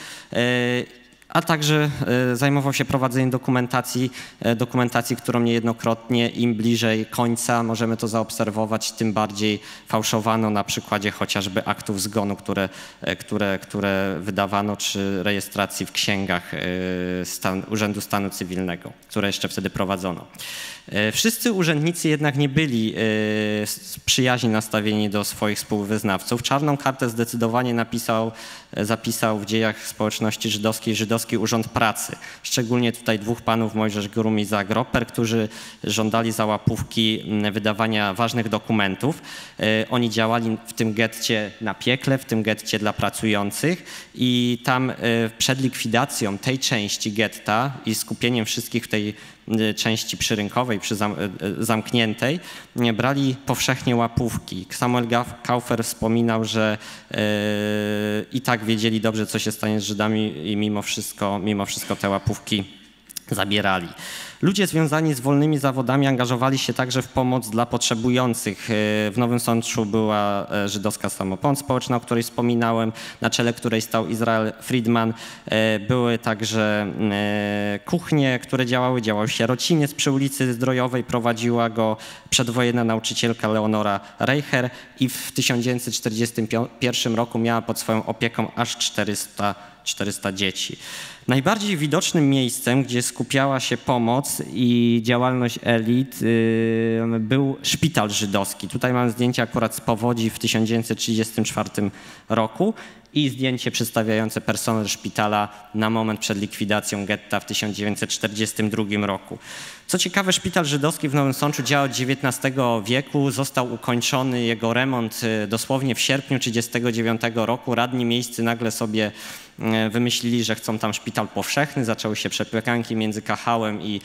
a także zajmował się prowadzeniem dokumentacji, dokumentacji, którą niejednokrotnie im bliżej końca możemy to zaobserwować, tym bardziej fałszowano na przykładzie chociażby aktów zgonu, które, które, które wydawano, czy rejestracji w księgach stan, Urzędu Stanu Cywilnego, które jeszcze wtedy prowadzono. Wszyscy urzędnicy jednak nie byli z przyjaźni nastawieni do swoich współwyznawców. Czarną kartę zdecydowanie napisał, zapisał w dziejach społeczności żydowskiej Żydowski Urząd Pracy. Szczególnie tutaj dwóch panów, Mojżesz Grum i Zack Roper, którzy żądali za łapówki wydawania ważnych dokumentów. Oni działali w tym getcie na piekle, w tym getcie dla pracujących i tam przed likwidacją tej części getta i skupieniem wszystkich w tej części przyrynkowej, przy zam, zamkniętej, brali powszechnie łapówki. Samuel Kaufer wspominał, że yy, i tak wiedzieli dobrze, co się stanie z Żydami i mimo wszystko, mimo wszystko te łapówki zabierali. Ludzie związani z wolnymi zawodami angażowali się także w pomoc dla potrzebujących. W Nowym Sączu była Żydowska Samopomoc Społeczna, o której wspominałem, na czele której stał Izrael Friedman. Były także kuchnie, które działały. Działał sierociniec przy ulicy Zdrojowej, prowadziła go przedwojenna nauczycielka Leonora Reicher i w tysiąc dziewięćset czterdziestym pierwszym roku miała pod swoją opieką aż czterysta dzieci. Najbardziej widocznym miejscem, gdzie skupiała się pomoc i działalność elit, yy, był szpital żydowski. Tutaj mam zdjęcie akurat z powodzi w tysiąc dziewięćset trzydziestym czwartym roku i zdjęcie przedstawiające personel szpitala na moment przed likwidacją getta w tysiąc dziewięćset czterdziestym drugim roku. Co ciekawe, szpital żydowski w Nowym Sączu działa od dziewiętnastego wieku. Został ukończony jego remont dosłownie w sierpniu tysiąc dziewięćset trzydziestego dziewiątego roku. Radni miejscy nagle sobie wymyślili, że chcą tam szpital powszechny, zaczęły się przepychanki między Kachałem i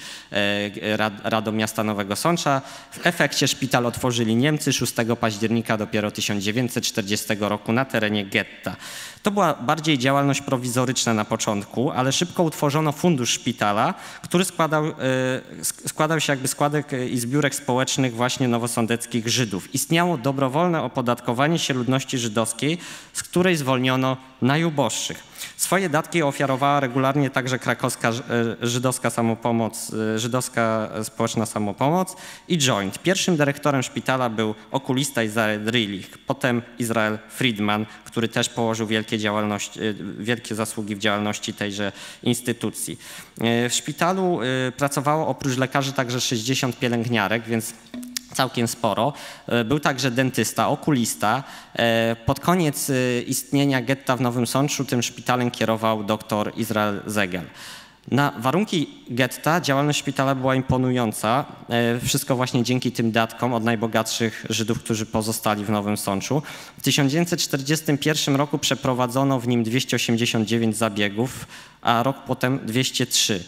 Radą Miasta Nowego Sącza. W efekcie szpital otworzyli Niemcy szóstego października dopiero tysiąc dziewięćset czterdziestego roku na terenie getta. To była bardziej działalność prowizoryczna na początku, ale szybko utworzono fundusz szpitala, który składał, składał się jakby składek i zbiórek społecznych właśnie nowosądeckich Żydów. Istniało dobrowolne opodatkowanie się ludności żydowskiej, z której zwolniono najuboższych. Swoje datki ofiarowała regularnie także krakowska żydowska samopomoc, żydowska społeczna samopomoc i Joint. Pierwszym dyrektorem szpitala był okulista Izrael Drillich, potem Izrael Friedman, który też położył wielkie, działalności, wielkie zasługi w działalności tejże instytucji. W szpitalu pracowało oprócz lekarzy także sześćdziesiąt pielęgniarek, więc całkiem sporo. Był także dentysta, okulista. Pod koniec istnienia getta w Nowym Sączu tym szpitalem kierował dr Izrael Zegel. Na warunki getta działalność szpitala była imponująca. Wszystko właśnie dzięki tym datkom od najbogatszych Żydów, którzy pozostali w Nowym Sączu. W tysiąc dziewięćset czterdziestym pierwszym roku przeprowadzono w nim dwieście osiemdziesiąt dziewięć zabiegów, a rok potem dwieście trzy.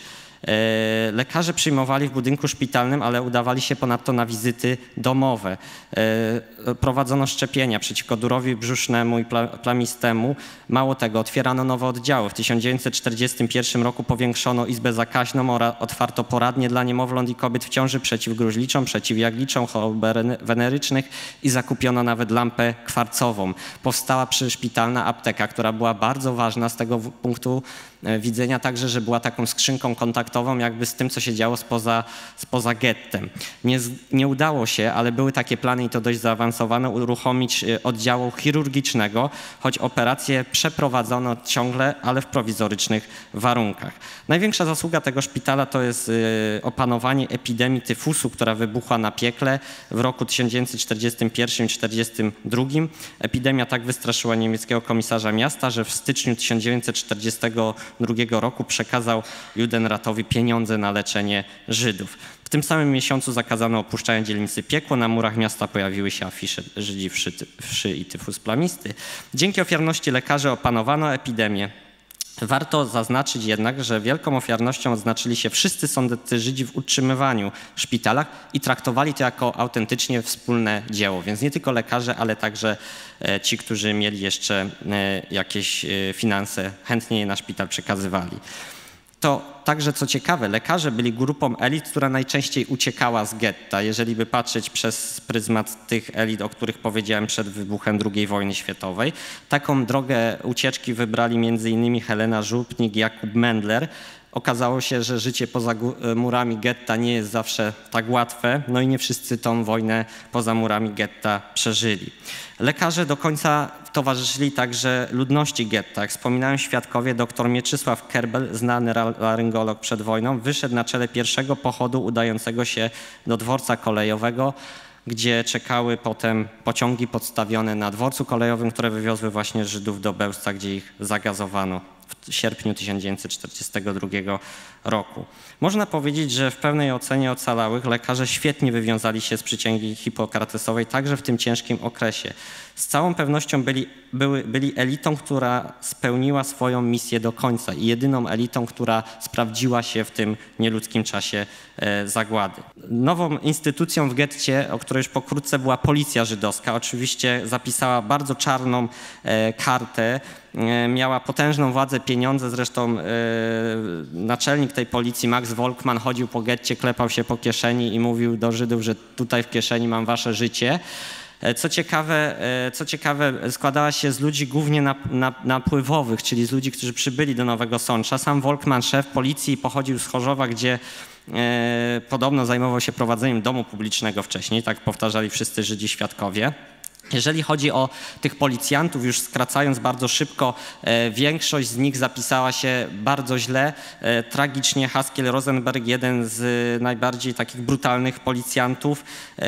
Lekarze przyjmowali w budynku szpitalnym, ale udawali się ponadto na wizyty domowe. Prowadzono szczepienia przeciwko durowi brzusznemu i plamistemu. Mało tego, otwierano nowe oddziały. W tysiąc dziewięćset czterdziestym pierwszym roku powiększono izbę zakaźną oraz otwarto poradnie dla niemowląt i kobiet w ciąży przeciwgruźliczą, przeciwjagliczą, chorób wenerycznych i zakupiono nawet lampę kwarcową. Powstała przyszpitalna apteka, która była bardzo ważna z tego punktu widzenia także, że była taką skrzynką kontaktową jakby z tym, co się działo spoza, spoza gettem. Nie, nie udało się, ale były takie plany i to dość zaawansowane, uruchomić oddziału chirurgicznego, choć operacje przeprowadzono ciągle, ale w prowizorycznych warunkach. Największa zasługa tego szpitala to jest opanowanie epidemii tyfusu, która wybuchła na Piekle w roku tysiąc dziewięćset czterdziestym pierwszym i tysiąc dziewięćset czterdziestym drugim. Epidemia tak wystraszyła niemieckiego komisarza miasta, że w styczniu tysiąc dziewięćset czterdziestego drugiego roku przekazał Judenratowi pieniądze na leczenie Żydów. W tym samym miesiącu zakazano opuszczania dzielnicy Piekło. Na murach miasta pojawiły się afisze Żydzi wszy, wszy i tyfus plamisty. Dzięki ofiarności lekarzy opanowano epidemię. Warto zaznaczyć jednak, że wielką ofiarnością odznaczyli się wszyscy sądeccy Żydzi w utrzymywaniu w szpitalach i traktowali to jako autentycznie wspólne dzieło. Więc nie tylko lekarze, ale także ci, którzy mieli jeszcze jakieś finanse, chętnie je na szpital przekazywali. To także, co ciekawe, lekarze byli grupą elit, która najczęściej uciekała z getta. Jeżeli by patrzeć przez pryzmat tych elit, o których powiedziałem przed wybuchem drugiej wojny światowej, taką drogę ucieczki wybrali między innymi Helena Żupnik, Jakub Mendler. Okazało się, że życie poza murami getta nie jest zawsze tak łatwe, no i nie wszyscy tą wojnę poza murami getta przeżyli. Lekarze do końca towarzyszyli także ludności getta. Jak wspominałem świadkowie, dr Mieczysław Kerbel, znany laryngolog przed wojną, wyszedł na czele pierwszego pochodu udającego się do dworca kolejowego, gdzie czekały potem pociągi podstawione na dworcu kolejowym, które wywiozły właśnie Żydów do Bełżca, gdzie ich zagazowano w sierpniu tysiąc dziewięćset czterdziestego drugiego roku. Można powiedzieć, że w pełnej ocenie ocalałych lekarze świetnie wywiązali się z przysięgi hipokratesowej także w tym ciężkim okresie. Z całą pewnością byli, były, byli elitą, która spełniła swoją misję do końca i jedyną elitą, która sprawdziła się w tym nieludzkim czasie e, zagłady. Nową instytucją w getcie, o której już pokrótce była policja żydowska, oczywiście zapisała bardzo czarną e, kartę, e, miała potężną władzę, pieniądze, zresztą e, naczelnik tej policji, Max Volkmann, chodził po getcie, klepał się po kieszeni i mówił do Żydów, że tutaj w kieszeni mam wasze życie. Co ciekawe, co ciekawe, składała się z ludzi głównie napływowych, czyli z ludzi, którzy przybyli do Nowego Sącza. Sam Volkmann, szef policji, pochodził z Chorzowa, gdzie e, podobno zajmował się prowadzeniem domu publicznego wcześniej, tak powtarzali wszyscy Żydzi świadkowie. Jeżeli chodzi o tych policjantów, już skracając bardzo szybko, e, większość z nich zapisała się bardzo źle. E, tragicznie Haskiel Rosenberg, jeden z najbardziej takich brutalnych policjantów. E,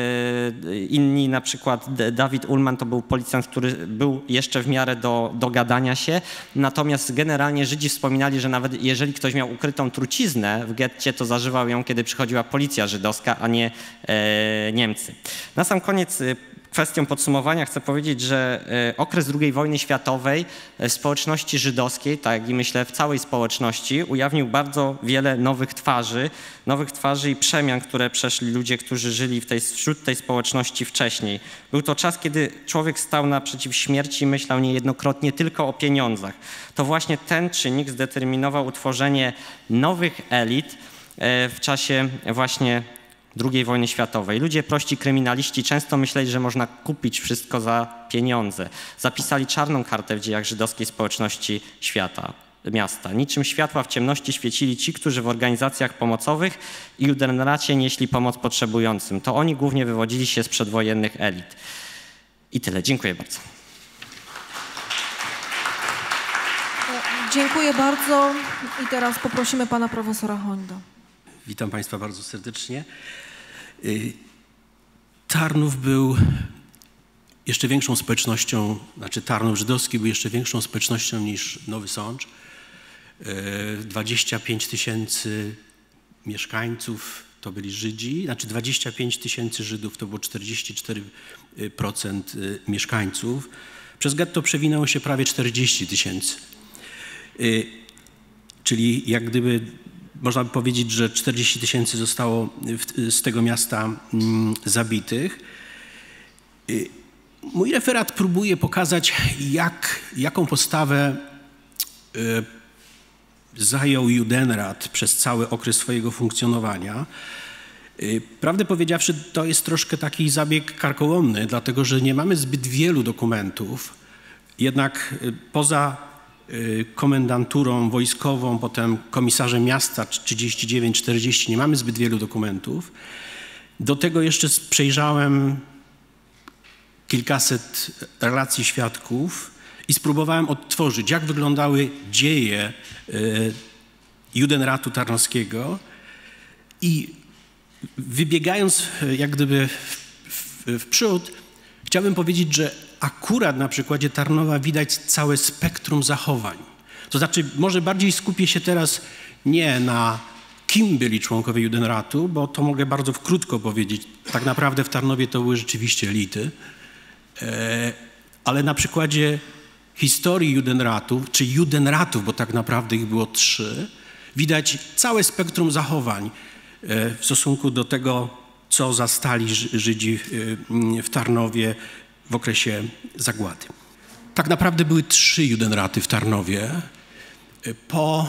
inni, na przykład Dawid Ullman, to był policjant, który był jeszcze w miarę do, do gadania się. Natomiast generalnie Żydzi wspominali, że nawet jeżeli ktoś miał ukrytą truciznę w getcie, to zażywał ją, kiedy przychodziła policja żydowska, a nie e, Niemcy. Na sam koniec kwestią podsumowania chcę powiedzieć, że okres drugiej wojny światowej w społeczności żydowskiej, tak jak i myślę w całej społeczności, ujawnił bardzo wiele nowych twarzy, nowych twarzy i przemian, które przeszli ludzie, którzy żyli w tej, wśród tej społeczności wcześniej. Był to czas, kiedy człowiek stał naprzeciw śmierci i myślał niejednokrotnie tylko o pieniądzach. To właśnie ten czynnik zdeterminował utworzenie nowych elit w czasie właśnie drugiej wojny światowej. Ludzie, prości kryminaliści często myśleli, że można kupić wszystko za pieniądze. Zapisali czarną kartę w dziejach żydowskiej społeczności świata, miasta. Niczym światła w ciemności świecili ci, którzy w organizacjach pomocowych i judenracie nieśli pomoc potrzebującym. To oni głównie wywodzili się z przedwojennych elit. I tyle. Dziękuję bardzo. Dziękuję bardzo i teraz poprosimy pana profesora Hońda. Witam Państwa bardzo serdecznie. Tarnów był jeszcze większą społecznością, znaczy Tarnów żydowski był jeszcze większą społecznością niż Nowy Sącz. dwadzieścia pięć tysięcy mieszkańców to byli Żydzi, znaczy dwadzieścia pięć tysięcy Żydów to było czterdzieści cztery procent mieszkańców. Przez getto przewinęło się prawie czterdzieści tysięcy. Czyli jak gdyby można by powiedzieć, że czterdzieści tysięcy zostało w, z tego miasta mm, zabitych. Mój referat próbuje pokazać, jak, jaką postawę y, zajął Judenrat przez cały okres swojego funkcjonowania. Y, prawdę powiedziawszy, to jest troszkę taki zabieg karkołomny, dlatego że nie mamy zbyt wielu dokumentów, jednak y, poza komendanturą wojskową, potem komisarzem miasta trzydzieści dziewięć czterdzieści, nie mamy zbyt wielu dokumentów. Do tego jeszcze przejrzałem kilkaset relacji świadków i spróbowałem odtworzyć, jak wyglądały dzieje Judenratu Tarnowskiego i wybiegając jak gdyby w, w, w przód, chciałbym powiedzieć, że akurat na przykładzie Tarnowa widać całe spektrum zachowań. To znaczy, może bardziej skupię się teraz nie na kim byli członkowie Judenratu, bo to mogę bardzo krótko powiedzieć. Tak naprawdę w Tarnowie to były rzeczywiście elity, ale na przykładzie historii Judenratów, czy Judenratów, bo tak naprawdę ich było trzy, widać całe spektrum zachowań w stosunku do tego, co zastali Żydzi w Tarnowie w okresie zagłady. Tak naprawdę były trzy Judenraty w Tarnowie. Po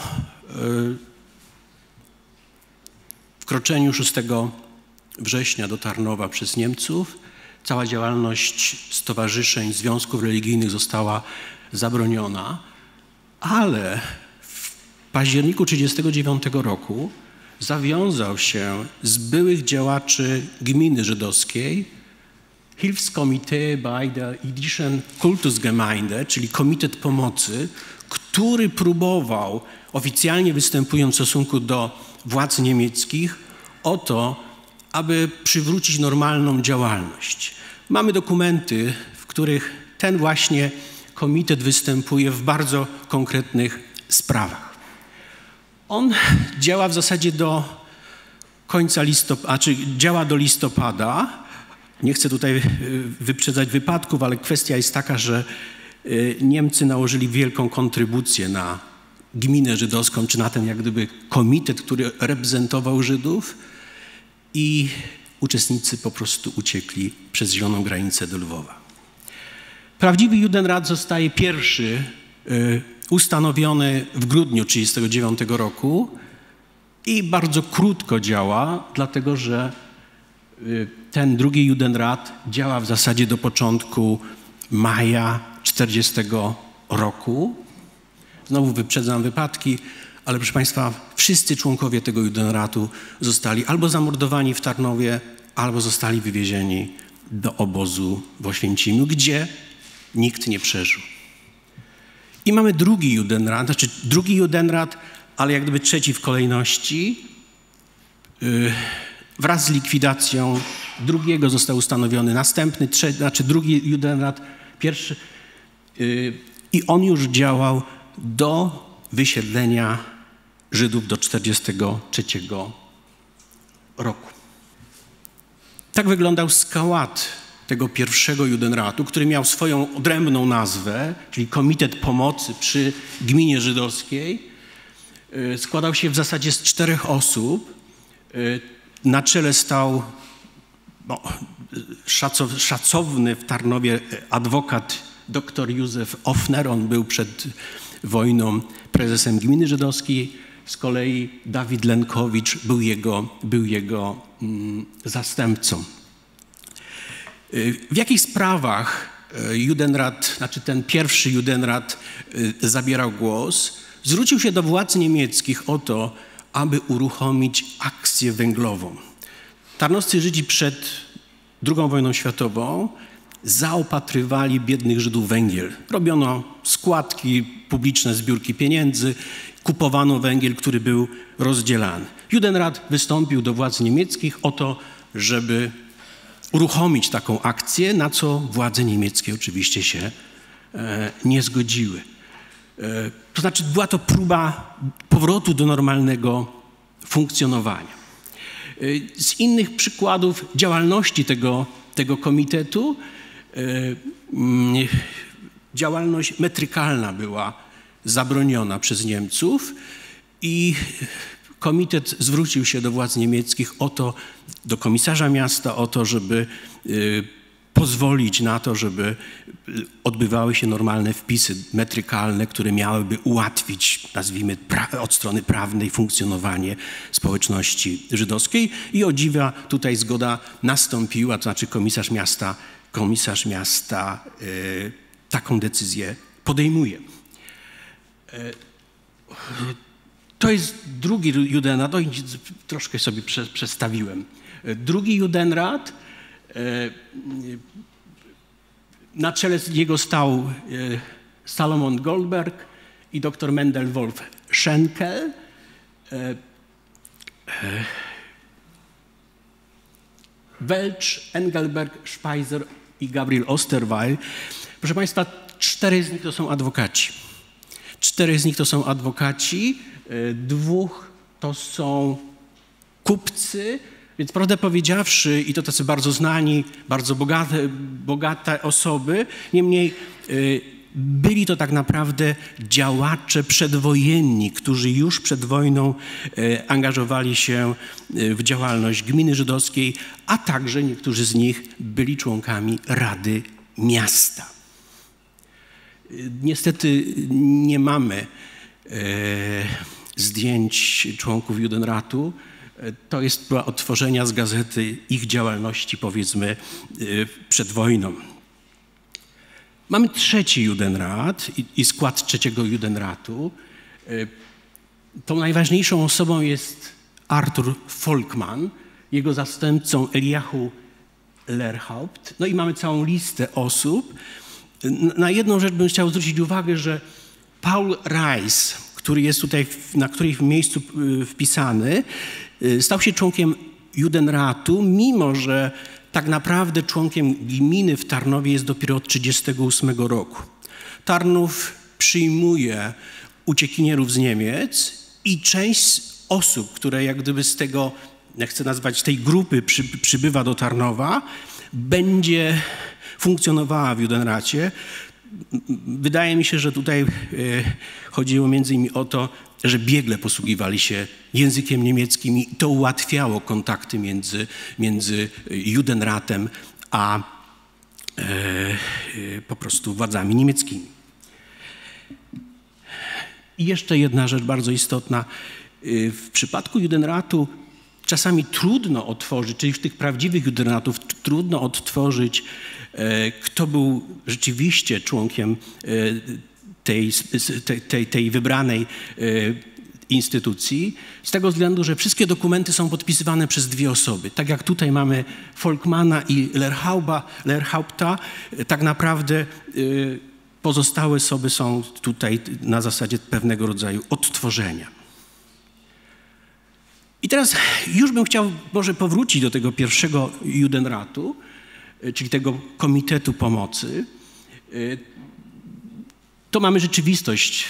wkroczeniu szóstego września do Tarnowa przez Niemców cała działalność stowarzyszeń, związków religijnych została zabroniona, ale w październiku tysiąc dziewięćset trzydziestego dziewiątego roku zawiązał się z byłych działaczy gminy żydowskiej Hilfskomitee bei der Jüdischen Kultusgemeinde, czyli Komitet Pomocy, który próbował, oficjalnie występując w stosunku do władz niemieckich, o to, aby przywrócić normalną działalność. Mamy dokumenty, w których ten właśnie komitet występuje w bardzo konkretnych sprawach. On działa w zasadzie do końca listopada, czy działa do listopada. Nie chcę tutaj wyprzedzać wypadków, ale kwestia jest taka, że Niemcy nałożyli wielką kontrybucję na gminę żydowską, czy na ten jak gdyby komitet, który reprezentował Żydów i uczestnicy po prostu uciekli przez zieloną granicę do Lwowa. Prawdziwy Judenrat zostaje pierwszy ustanowiony w grudniu tysiąc dziewięćset trzydziestego dziewiątego roku i bardzo krótko działa, dlatego że ten drugi Judenrat działa w zasadzie do początku maja tysiąc dziewięćset czterdziestego roku. Znowu wyprzedzam wypadki, ale proszę Państwa, wszyscy członkowie tego Judenratu zostali albo zamordowani w Tarnowie, albo zostali wywiezieni do obozu w Oświęcimiu, gdzie nikt nie przeżył. I mamy drugi Judenrat, znaczy drugi Judenrat, ale jak gdyby trzeci w kolejności. Yy, wraz z likwidacją drugiego został ustanowiony następny, trzeci, znaczy drugi Judenrat, pierwszy. Yy, I on już działał do wysiedlenia Żydów do tysiąc dziewięćset czterdziestego trzeciego roku. Tak wyglądał skład tego pierwszego Judenratu, który miał swoją odrębną nazwę, czyli Komitet Pomocy przy Gminie Żydowskiej, składał się w zasadzie z czterech osób. Na czele stał no, szacow, szacowny w Tarnowie adwokat dr Józef Ofner. On był przed wojną prezesem Gminy Żydowskiej. Z kolei Dawid Lenkowicz był jego, był jego mm, zastępcą. W jakich sprawach Judenrat, znaczy ten pierwszy Judenrat zabierał głos? Zwrócił się do władz niemieckich o to, aby uruchomić akcję węglową. Tarnowscy Żydzi przed drugą wojną światową zaopatrywali biednych Żydów węgiel. Robiono składki, publiczne zbiórki pieniędzy, kupowano węgiel, który był rozdzielany. Judenrat wystąpił do władz niemieckich o to, żeby uruchomić taką akcję, na co władze niemieckie oczywiście się e, nie zgodziły. E, to znaczy była to próba powrotu do normalnego funkcjonowania. E, z innych przykładów działalności tego, tego komitetu e, m, działalność metrykalna była zabroniona przez Niemców i komitet zwrócił się do władz niemieckich o to, do komisarza miasta o to, żeby y, pozwolić na to, żeby odbywały się normalne wpisy metrykalne, które miałyby ułatwić, nazwijmy, pra- od strony prawnej funkcjonowanie społeczności żydowskiej. I o dziwa tutaj zgoda nastąpiła, to znaczy komisarz miasta, komisarz miasta y, taką decyzję podejmuje. Y, To jest drugi Judenrat, oj, troszkę sobie prze, przestawiłem. Drugi Judenrat, na czele jego stał Salomon Goldberg i dr Mendel Wolf Schenkel. Welch, Engelberg, Speiser i Gabriel Osterweil. Proszę Państwa, cztery z nich to są adwokaci. Cztery z nich to są adwokaci. Dwóch to są kupcy, więc prawdę powiedziawszy, i to tacy bardzo znani, bardzo bogate, bogate osoby, niemniej byli to tak naprawdę działacze przedwojenni, którzy już przed wojną angażowali się w działalność gminy żydowskiej, a także niektórzy z nich byli członkami Rady Miasta. Niestety nie mamy zdjęć członków Judenratu. To jest próba odtworzenia z gazety ich działalności, powiedzmy, przed wojną. Mamy trzeci Judenrat i, i skład trzeciego Judenratu. Tą najważniejszą osobą jest Arthur Volkmann, jego zastępcą Eliahu Lerhaupt. No i mamy całą listę osób. Na jedną rzecz bym chciał zwrócić uwagę, że Paul Reis, który jest tutaj na którymś miejscu wpisany, stał się członkiem Judenratu, mimo że tak naprawdę członkiem gminy w Tarnowie jest dopiero od tysiąc dziewięćset trzydziestego ósmego roku. Tarnów przyjmuje uciekinierów z Niemiec i część osób, które jak gdyby z tego, jak chcę nazwać, tej grupy przy, przybywa do Tarnowa, będzie funkcjonowała w Judenracie. Wydaje mi się, że tutaj chodziło między innymi o to, że biegle posługiwali się językiem niemieckim i to ułatwiało kontakty między, między Judenratem a e, po prostu władzami niemieckimi. I jeszcze jedna rzecz bardzo istotna. W przypadku Judenratu czasami trudno otworzyć, czyli tych prawdziwych Judenratów trudno odtworzyć, kto był rzeczywiście członkiem tej, tej, tej wybranej instytucji, z tego względu, że wszystkie dokumenty są podpisywane przez dwie osoby. Tak jak tutaj mamy Volkmana i Lerhauba, Lerhaupta, tak naprawdę pozostałe osoby są tutaj na zasadzie pewnego rodzaju odtworzenia. I teraz już bym chciał może powrócić do tego pierwszego Judenratu, czyli tego Komitetu Pomocy. To mamy rzeczywistość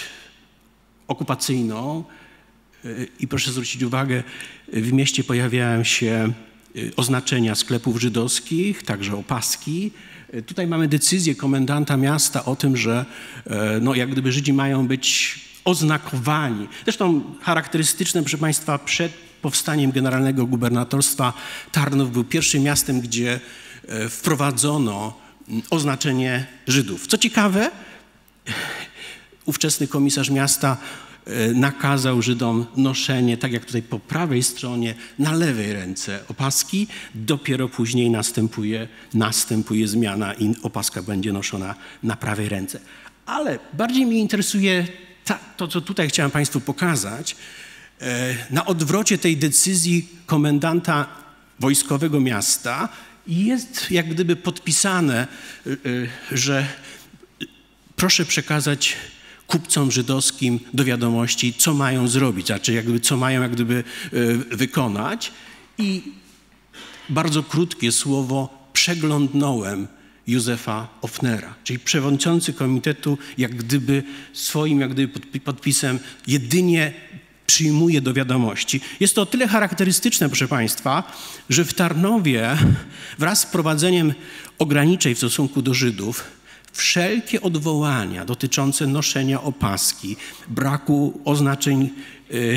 okupacyjną i proszę zwrócić uwagę, w mieście pojawiają się oznaczenia sklepów żydowskich, także opaski. Tutaj mamy decyzję komendanta miasta o tym, że no, jak gdyby Żydzi mają być oznakowani. Zresztą charakterystyczne, proszę Państwa, przed powstaniem generalnego gubernatorstwa Tarnów był pierwszym miastem, gdzie wprowadzono oznaczenie Żydów. Co ciekawe, ówczesny komisarz miasta nakazał Żydom noszenie, tak jak tutaj po prawej stronie, na lewej ręce opaski. Dopiero później następuje, następuje zmiana i opaska będzie noszona na prawej ręce. Ale bardziej mnie interesuje ta, to, co tutaj chciałem Państwu pokazać. Na odwrocie tej decyzji komendanta wojskowego miasta jest jak gdyby podpisane, że proszę przekazać kupcom żydowskim do wiadomości, co mają zrobić, znaczy jak gdyby, co mają jak gdyby wykonać. I bardzo krótkie słowo przeglądnąłem Józefa Ofnera, czyli przewodniczący komitetu jak gdyby swoim jak gdyby podpisem jedynie przyjmuje do wiadomości. Jest to o tyle charakterystyczne, proszę Państwa, że w Tarnowie wraz z wprowadzeniem ograniczeń w stosunku do Żydów wszelkie odwołania dotyczące noszenia opaski, braku oznaczeń y,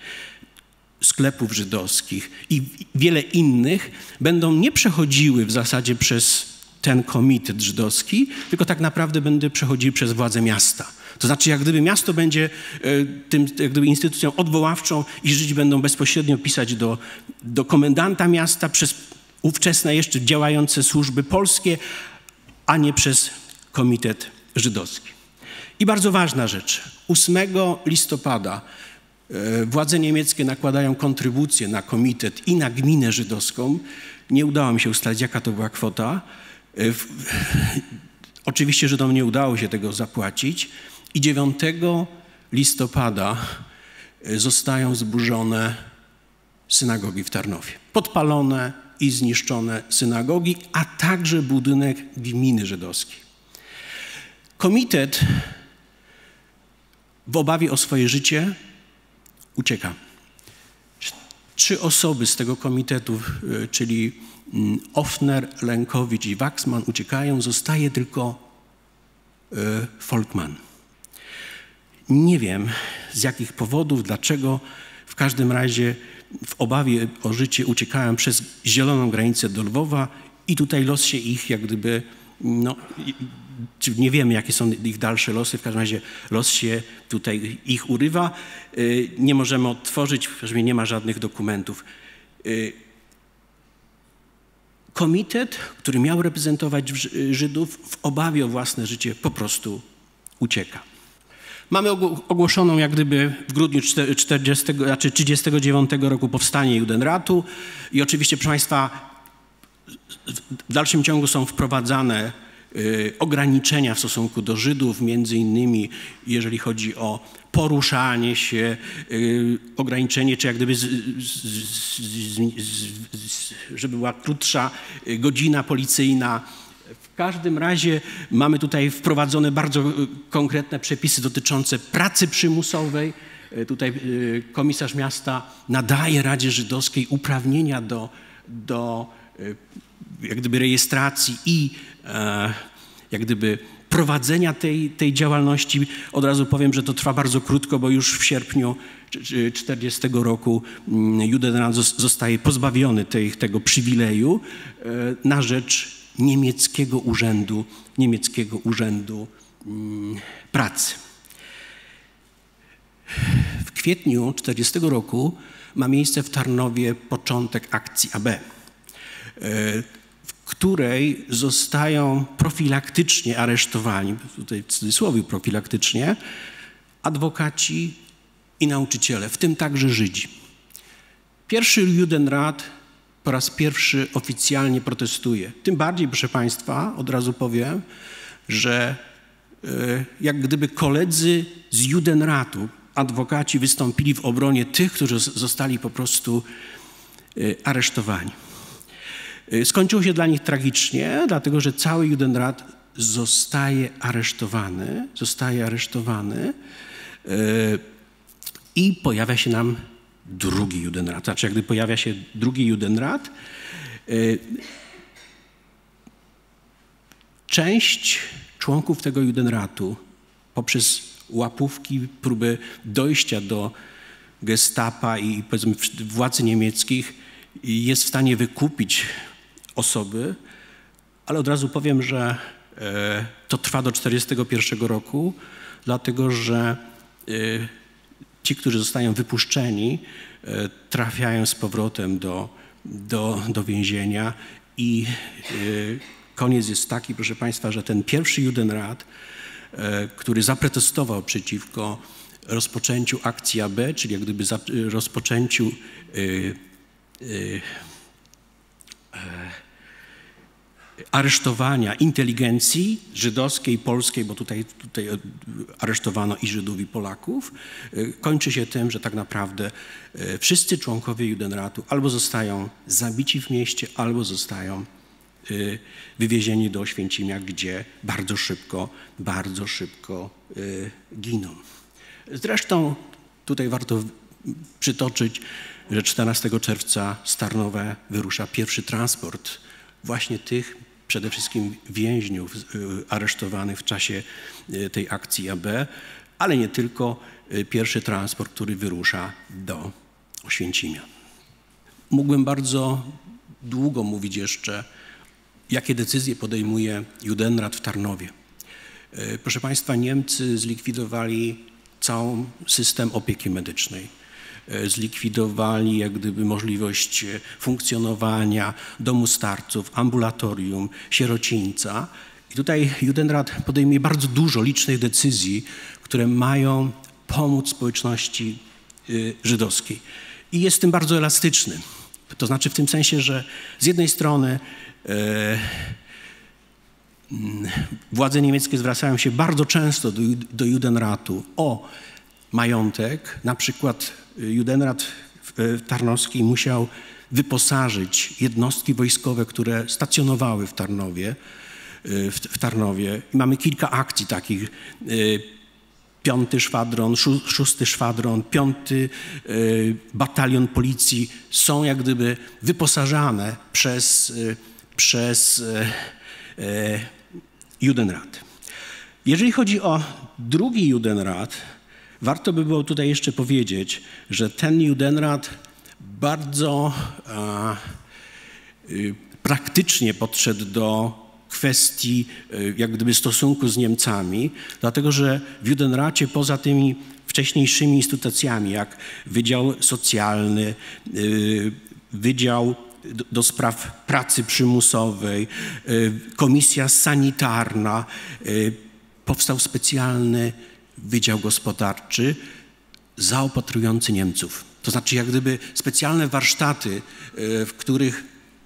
sklepów żydowskich i wiele innych będą nie przechodziły w zasadzie przez ten komitet żydowski, tylko tak naprawdę będą przechodziły przez władze miasta. To znaczy, jak gdyby miasto będzie y, tym jak gdyby instytucją odwoławczą i Żydzi będą bezpośrednio pisać do, do komendanta miasta przez ówczesne jeszcze działające służby polskie, a nie przez komitet żydowski. I bardzo ważna rzecz. ósmego listopada y, władze niemieckie nakładają kontrybucję na komitet i na gminę żydowską. Nie udało mi się ustalić, jaka to była kwota. Y, w, oczywiście Żydom nie udało się tego zapłacić. I dziewiątego listopada zostają zburzone synagogi w Tarnowie. Podpalone i zniszczone synagogi, a także budynek gminy żydowskiej. Komitet w obawie o swoje życie ucieka. Trzy osoby z tego komitetu, czyli Ofner, Lękowicz i Wachsman uciekają, zostaje tylko Folkman. Nie wiem, z jakich powodów, dlaczego, w każdym razie w obawie o życie uciekałem przez zieloną granicę do Lwowa i tutaj los się ich jak gdyby, no, nie wiemy, jakie są ich dalsze losy, w każdym razie los się tutaj ich urywa. Nie możemy odtworzyć, w każdym razie nie ma żadnych dokumentów. Komitet, który miał reprezentować Żydów, w obawie o własne życie po prostu ucieka. Mamy ogłoszoną jak gdyby w grudniu czterdziestego, znaczy trzydziestego dziewiątego roku powstanie Judenratu i oczywiście, proszę Państwa, w dalszym ciągu są wprowadzane y, ograniczenia w stosunku do Żydów, między innymi jeżeli chodzi o poruszanie się, y, ograniczenie, czy jak gdyby, z, z, z, z, żeby była krótsza godzina policyjna. W każdym razie mamy tutaj wprowadzone bardzo konkretne przepisy dotyczące pracy przymusowej. Tutaj komisarz miasta nadaje Radzie Żydowskiej uprawnienia do, do jak gdyby rejestracji i jak gdyby prowadzenia tej, tej działalności. Od razu powiem, że to trwa bardzo krótko, bo już w sierpniu czterdziestego roku Judenrat zostaje pozbawiony tej, tego przywileju na rzecz niemieckiego urzędu, niemieckiego urzędu mm, pracy. W kwietniu czterdziestego roku ma miejsce w Tarnowie początek akcji A B, w której zostają profilaktycznie aresztowani, tutaj w cudzysłowie profilaktycznie, adwokaci i nauczyciele, w tym także Żydzi. Pierwszy Judenrat po raz pierwszy oficjalnie protestuje. Tym bardziej, proszę Państwa, od razu powiem, że jak gdyby koledzy z Judenratu, adwokaci, wystąpili w obronie tych, którzy zostali po prostu aresztowani. Skończyło się dla nich tragicznie, dlatego że cały Judenrat zostaje aresztowany, zostaje aresztowany i pojawia się nam drugi Judenrat. Znaczy, jak gdy pojawia się drugi Judenrat, część członków tego Judenratu poprzez łapówki, próbę dojścia do gestapa i powiedzmy władz niemieckich jest w stanie wykupić osoby, ale od razu powiem, że to trwa do tysiąc dziewięćset czterdziestego pierwszego roku, dlatego że ci, którzy zostają wypuszczeni, trafiają z powrotem do, do, do więzienia i koniec jest taki, proszę Państwa, że ten pierwszy Judenrat, który zaprotestował przeciwko rozpoczęciu akcji A B, czyli jak gdyby rozpoczęciu yy, yy, aresztowania inteligencji żydowskiej, polskiej, bo tutaj, tutaj aresztowano i Żydów, i Polaków, kończy się tym, że tak naprawdę wszyscy członkowie Judenratu albo zostają zabici w mieście, albo zostają wywiezieni do Oświęcimia, gdzie bardzo szybko, bardzo szybko giną. Zresztą tutaj warto przytoczyć, że czternastego czerwca z Tarnowa wyrusza pierwszy transport właśnie tych przede wszystkim więźniów aresztowanych w czasie tej akcji A B, ale nie tylko, pierwszy transport, który wyrusza do Oświęcimia. Mógłbym bardzo długo mówić jeszcze, jakie decyzje podejmuje Judenrat w Tarnowie. Proszę Państwa, Niemcy zlikwidowali cały system opieki medycznej. Zlikwidowali jak gdyby możliwość funkcjonowania domu starców, ambulatorium, sierocińca. I tutaj Judenrat podejmuje bardzo dużo licznych decyzji, które mają pomóc społeczności żydowskiej. I jest w tym bardzo elastyczny. To znaczy w tym sensie, że z jednej strony e, władze niemieckie zwracają się bardzo często do, do Judenratu o majątek. Na przykład Judenrat Tarnowski musiał wyposażyć jednostki wojskowe, które stacjonowały w Tarnowie. W, w Tarnowie. I mamy kilka akcji takich. Piąty szwadron, szó, szósty szwadron, piąty y, batalion policji są jak gdyby wyposażane przez, y, przez y, y, Judenrat. Jeżeli chodzi o drugi Judenrat, warto by było tutaj jeszcze powiedzieć, że ten Judenrat bardzo a, y, praktycznie podszedł do kwestii jak gdyby stosunku z Niemcami, dlatego że w Judenracie poza tymi wcześniejszymi instytucjami, jak Wydział Socjalny, Wydział do Spraw Pracy Przymusowej, Komisja Sanitarna, powstał specjalny Wydział Gospodarczy zaopatrujący Niemców. To znaczy jak gdyby specjalne warsztaty, w których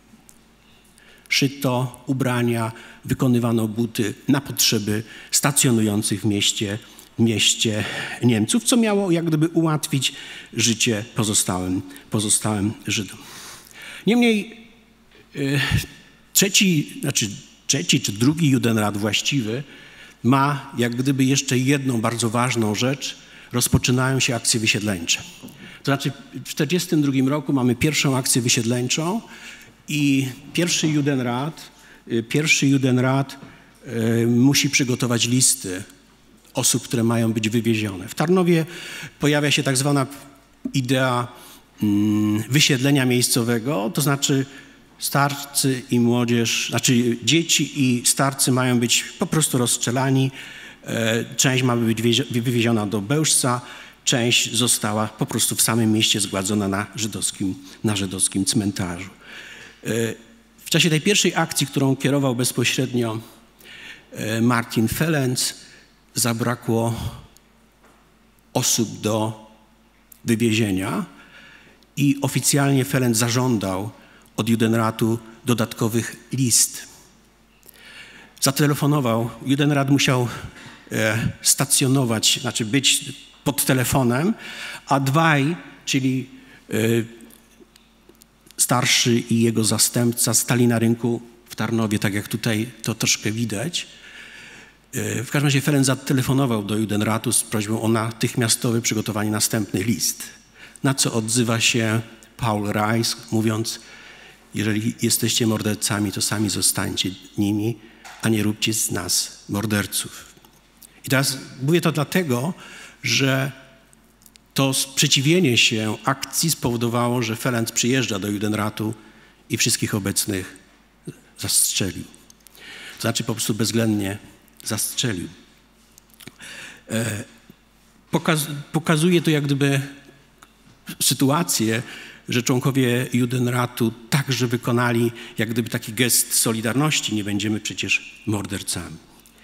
szyto ubrania, wykonywano buty na potrzeby stacjonujących w mieście, w mieście Niemców, co miało jak gdyby ułatwić życie pozostałym, pozostałym Żydom. Niemniej trzeci, znaczy trzeci czy drugi Judenrat właściwy ma jak gdyby jeszcze jedną bardzo ważną rzecz. Rozpoczynają się akcje wysiedleńcze. To znaczy w tysiąc dziewięćset czterdziestym drugim roku mamy pierwszą akcję wysiedleńczą, i pierwszy Judenrat, pierwszy Judenrat y, musi przygotować listy osób, które mają być wywiezione. W Tarnowie pojawia się tak zwana idea y, wysiedlenia miejscowego, to znaczy starcy i młodzież, znaczy dzieci i starcy mają być po prostu rozstrzelani, y, część ma być wywieziona do Bełżca, część została po prostu w samym mieście zgładzona na żydowskim, na żydowskim cmentarzu. W czasie tej pierwszej akcji, którą kierował bezpośrednio Martin Felenc, zabrakło osób do wywiezienia i oficjalnie Felenc zażądał od Judenratu dodatkowych list. Zatelefonował, Judenrat musiał stacjonować, znaczy być pod telefonem, a dwaj, czyli starszy i jego zastępca stali na rynku w Tarnowie, tak jak tutaj to troszkę widać. W każdym razie Ferenc zatelefonował do Judenratu z prośbą o natychmiastowe przygotowanie następny list. na co odzywa się Paul Reis, mówiąc: jeżeli jesteście mordercami, to sami zostańcie nimi, a nie róbcie z nas morderców. I teraz mówię to dlatego, że to sprzeciwienie się akcji spowodowało, że Ferenc przyjeżdża do Judenratu i wszystkich obecnych zastrzelił. To znaczy po prostu bezwzględnie zastrzelił. Pokaz, pokazuje to jak gdyby sytuację, że członkowie Judenratu także wykonali jak gdyby taki gest solidarności. Nie będziemy przecież mordercami.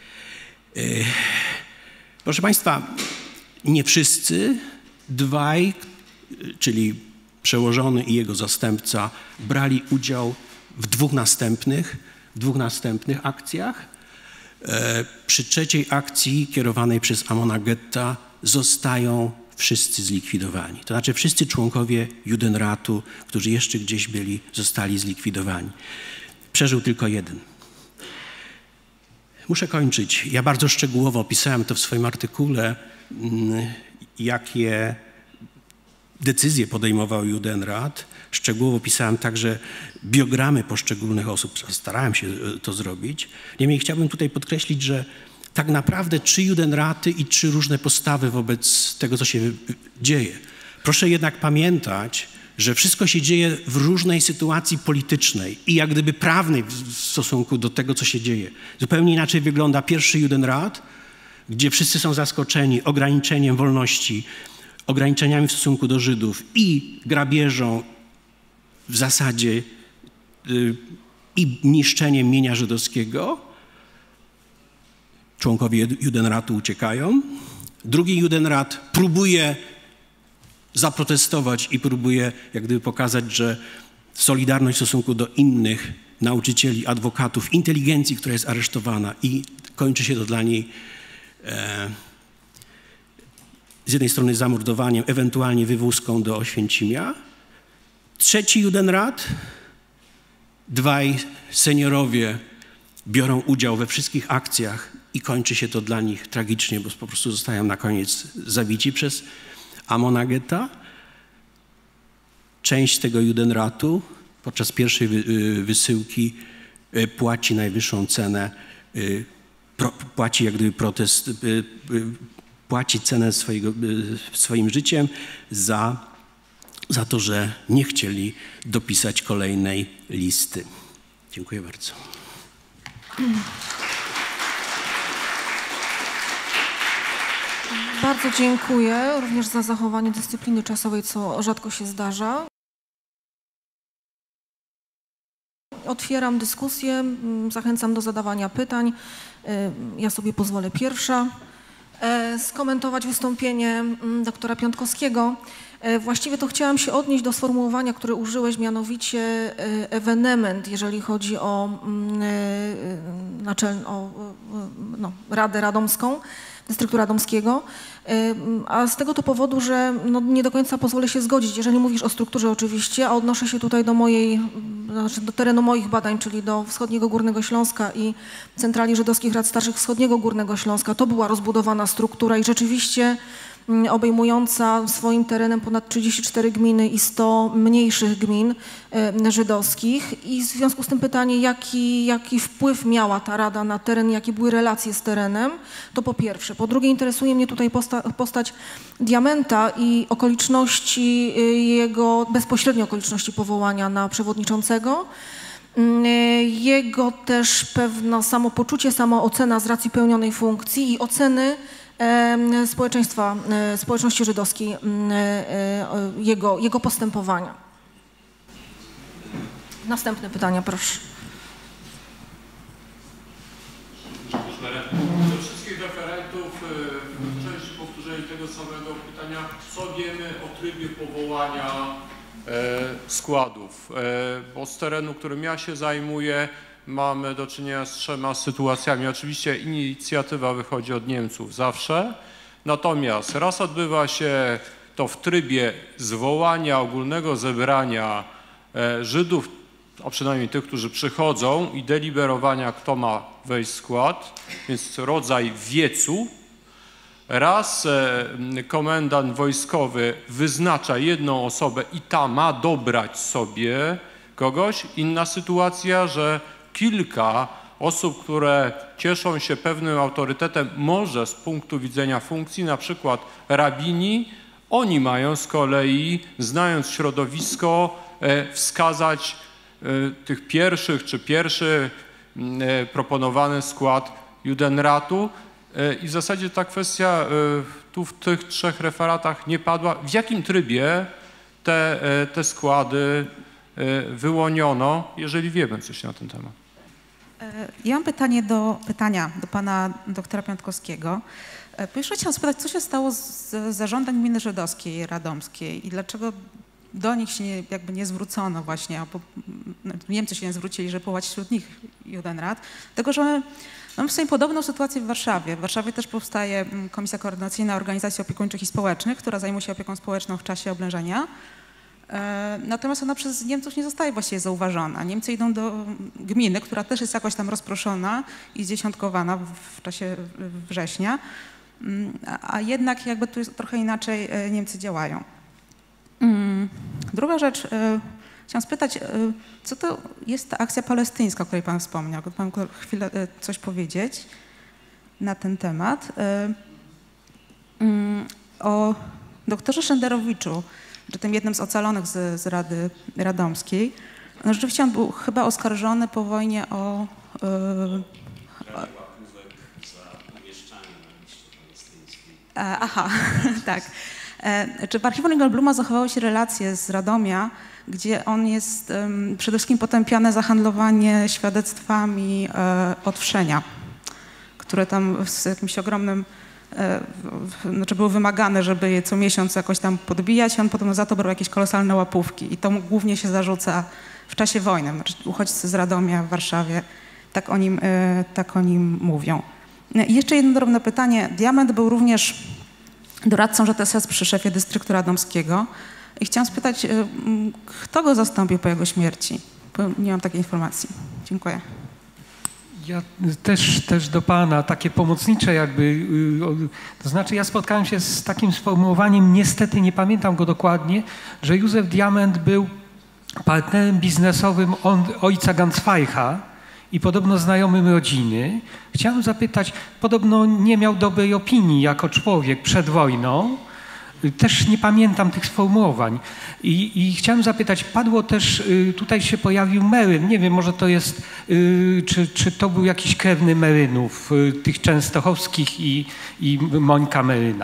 Proszę Państwa, nie wszyscy, dwaj, czyli przełożony i jego zastępca, brali udział w dwóch następnych, w dwóch następnych akcjach. Przy trzeciej akcji kierowanej przez Amona Getta zostają wszyscy zlikwidowani. To znaczy wszyscy członkowie Judenratu, którzy jeszcze gdzieś byli, zostali zlikwidowani. Przeżył tylko jeden. Muszę kończyć. Ja bardzo szczegółowo opisałem to w swoim artykule, jakie decyzje podejmował Judenrat. Szczegółowo opisałem także biogramy poszczególnych osób. Starałem się to zrobić. Niemniej chciałbym tutaj podkreślić, że tak naprawdę trzy Judenraty i trzy różne postawy wobec tego, co się dzieje. Proszę jednak pamiętać, że wszystko się dzieje w różnej sytuacji politycznej i jak gdyby prawnej w stosunku do tego, co się dzieje. Zupełnie inaczej wygląda pierwszy Judenrat, gdzie wszyscy są zaskoczeni ograniczeniem wolności, ograniczeniami w stosunku do Żydów i grabieżą w zasadzie yy, i niszczeniem mienia żydowskiego. Członkowie Judenratu uciekają. Drugi Judenrat próbuje zaprotestować i próbuje jak gdyby pokazać, że solidarność w stosunku do innych nauczycieli, adwokatów, inteligencji, która jest aresztowana, i kończy się to dla niej e, z jednej strony zamordowaniem, ewentualnie wywózką do Oświęcimia. Trzeci Judenrat, dwaj seniorowie biorą udział we wszystkich akcjach i kończy się to dla nich tragicznie, bo po prostu zostają na koniec zabici przez Amona Getta. Część tego Judenratu podczas pierwszej wysyłki płaci najwyższą cenę, płaci jak gdyby protest, płaci cenę swojego, swoim życiem za, za to, że nie chcieli dopisać kolejnej listy. Dziękuję bardzo. Bardzo dziękuję również za zachowanie dyscypliny czasowej, co rzadko się zdarza. Otwieram dyskusję, zachęcam do zadawania pytań. Ja sobie pozwolę pierwsza skomentować wystąpienie doktora Piątkowskiego. Właściwie to chciałam się odnieść do sformułowania, które użyłeś, mianowicie ewenement, jeżeli chodzi o, naczelną, o no, Radę Radomską, dystryktu radomskiego, a z tego to powodu, że no, nie do końca pozwolę się zgodzić, jeżeli mówisz o strukturze oczywiście, a odnoszę się tutaj do mojej, znaczy do terenu moich badań, czyli do Wschodniego Górnego Śląska i Centrali Żydowskich Rad Starszych Wschodniego Górnego Śląska. To była rozbudowana struktura i rzeczywiście obejmująca swoim terenem ponad trzydzieści cztery gminy i sto mniejszych gmin żydowskich. I w związku z tym pytanie, jaki, jaki wpływ miała ta rada na teren, jakie były relacje z terenem, to po pierwsze. Po drugie, interesuje mnie tutaj posta postać Diamenta i okoliczności jego, bezpośrednie okoliczności powołania na przewodniczącego. Jego też pewne samopoczucie, samoocena z racji pełnionej funkcji i oceny społeczeństwa, społeczności żydowskiej, jego, jego postępowania. Następne pytania, proszę. Do wszystkich referentów w części powtórzenia tego samego pytania, co wiemy o trybie powołania składów, bo z terenu, którym ja się zajmuję, mamy do czynienia z trzema sytuacjami. Oczywiście inicjatywa wychodzi od Niemców zawsze, natomiast raz odbywa się to w trybie zwołania ogólnego zebrania Żydów, a przynajmniej tych, którzy przychodzą, i deliberowania, kto ma wejść w skład, więc rodzaj wiecu. raz komendant wojskowy wyznacza jedną osobę i ta ma dobrać sobie kogoś. Inna sytuacja, że kilka osób, które cieszą się pewnym autorytetem, może z punktu widzenia funkcji, na przykład rabini, oni mają z kolei, znając środowisko, wskazać tych pierwszych czy pierwszy proponowany skład Judenratu. I w zasadzie ta kwestia tu w tych trzech referatach nie padła. W jakim trybie te, te składy wyłoniono, jeżeli wiemy coś na ten temat? Ja mam pytanie do, pytania do pana doktora Piątkowskiego. Po pierwsze chciałam spytać, co się stało z zarządem gminy żydowskiej radomskiej i dlaczego do nich się nie, jakby nie zwrócono właśnie, a po, Niemcy się nie zwrócili, że powołać wśród nich Judenrat, dlatego że mamy, mamy w sobie podobną sytuację w Warszawie. W Warszawie też powstaje Komisja Koordynacyjna Organizacji Opiekuńczych i Społecznych, która zajmuje się opieką społeczną w czasie oblężenia. Natomiast ona przez Niemców nie zostaje właściwie zauważona. Niemcy idą do gminy, która też jest jakoś tam rozproszona i zdziesiątkowana w czasie września, a jednak jakby tu jest trochę inaczej Niemcy działają. Druga rzecz, chciałam spytać, co to jest ta akcja palestyńska, o której pan wspomniał? Gdyby pan chwilę coś powiedzieć na ten temat. O doktorze Szenderowiczu, czy tym jednym z ocalonych z, z Rady Radomskiej. No rzeczywiście on był chyba oskarżony po wojnie o... Yy, e, aha, tak. E, czy w archiwum Ringelbluma zachowały się relacje z Radomia, gdzie on jest um, przede wszystkim potępiany za handlowanie świadectwami e, od wszenia, które tam z jakimś ogromnym... Znaczy były wymagane, żeby je co miesiąc jakoś tam podbijać, on potem za to brał jakieś kolosalne łapówki i to mu głównie się zarzuca w czasie wojny. Znaczy uchodźcy z Radomia w Warszawie tak o nim, tak o nim mówią. I jeszcze jedno drobne pytanie. Diament był również doradcą Ż T S S przy szefie dystryktu radomskiego i chciałam spytać, kto go zastąpił po jego śmierci? Bo nie mam takiej informacji. Dziękuję. Ja też, też do pana, takie pomocnicze jakby, to znaczy ja spotkałem się z takim sformułowaniem, niestety nie pamiętam go dokładnie, że Józef Diament był partnerem biznesowym ojca Gansfeicha i podobno znajomym rodziny. Chciałem zapytać, podobno nie miał dobrej opinii jako człowiek przed wojną. Też nie pamiętam tych sformułowań. I, i chciałem zapytać, padło też, y, tutaj się pojawił Meryn, nie wiem, może to jest, y, czy, czy to był jakiś krewny Merynów, y, tych częstochowskich i, i Mońka Meryna.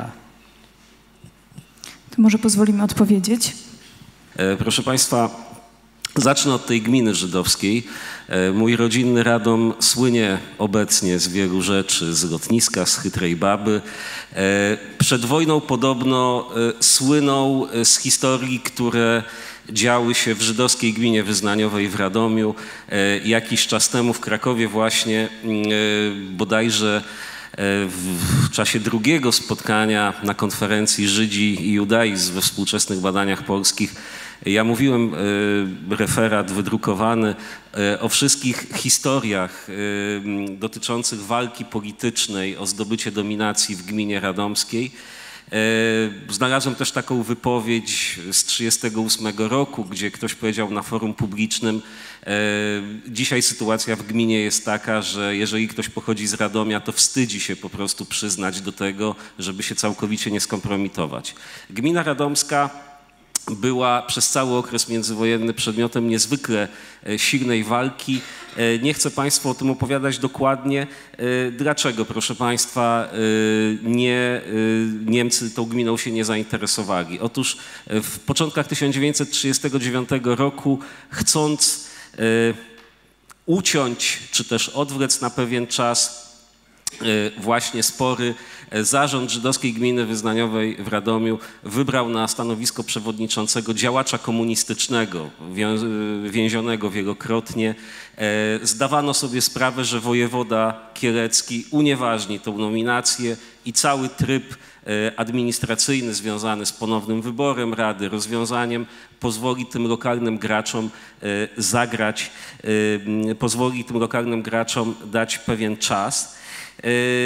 To może pozwolimy odpowiedzieć. E, proszę państwa, zacznę od tej gminy żydowskiej. Mój rodzinny Radom słynie obecnie z wielu rzeczy, z lotniska, z chytrej baby. Przed wojną podobno słynął z historii, które działy się w żydowskiej gminie wyznaniowej w Radomiu. Jakiś czas temu w Krakowie właśnie bodajże w czasie drugiego spotkania na konferencji Żydzi i Judaizm we współczesnych badaniach polskich ja mówiłem referat wydrukowany o wszystkich historiach dotyczących walki politycznej o zdobycie dominacji w gminie radomskiej. Znalazłem też taką wypowiedź z tysiąc dziewięćset trzydziestego ósmego roku, gdzie ktoś powiedział na forum publicznym: dzisiaj sytuacja w gminie jest taka, że jeżeli ktoś pochodzi z Radomia, to wstydzi się po prostu przyznać do tego, żeby się całkowicie nie skompromitować. Gmina radomska była przez cały okres międzywojenny przedmiotem niezwykle silnej walki. Nie chcę państwu o tym opowiadać dokładnie. Dlaczego, proszę państwa, nie, Niemcy tą gminą się nie zainteresowali? Otóż w początkach tysiąc dziewięćset trzydziestego dziewiątego roku, chcąc uciąć czy też odwlec na pewien czas właśnie spory, zarząd żydowskiej gminy wyznaniowej w Radomiu wybrał na stanowisko przewodniczącego działacza komunistycznego, więzionego wielokrotnie. Zdawano sobie sprawę, że wojewoda kielecki unieważni tą nominację i cały tryb administracyjny związany z ponownym wyborem rady, rozwiązaniem pozwoli tym lokalnym graczom zagrać, pozwoli tym lokalnym graczom dać pewien czas.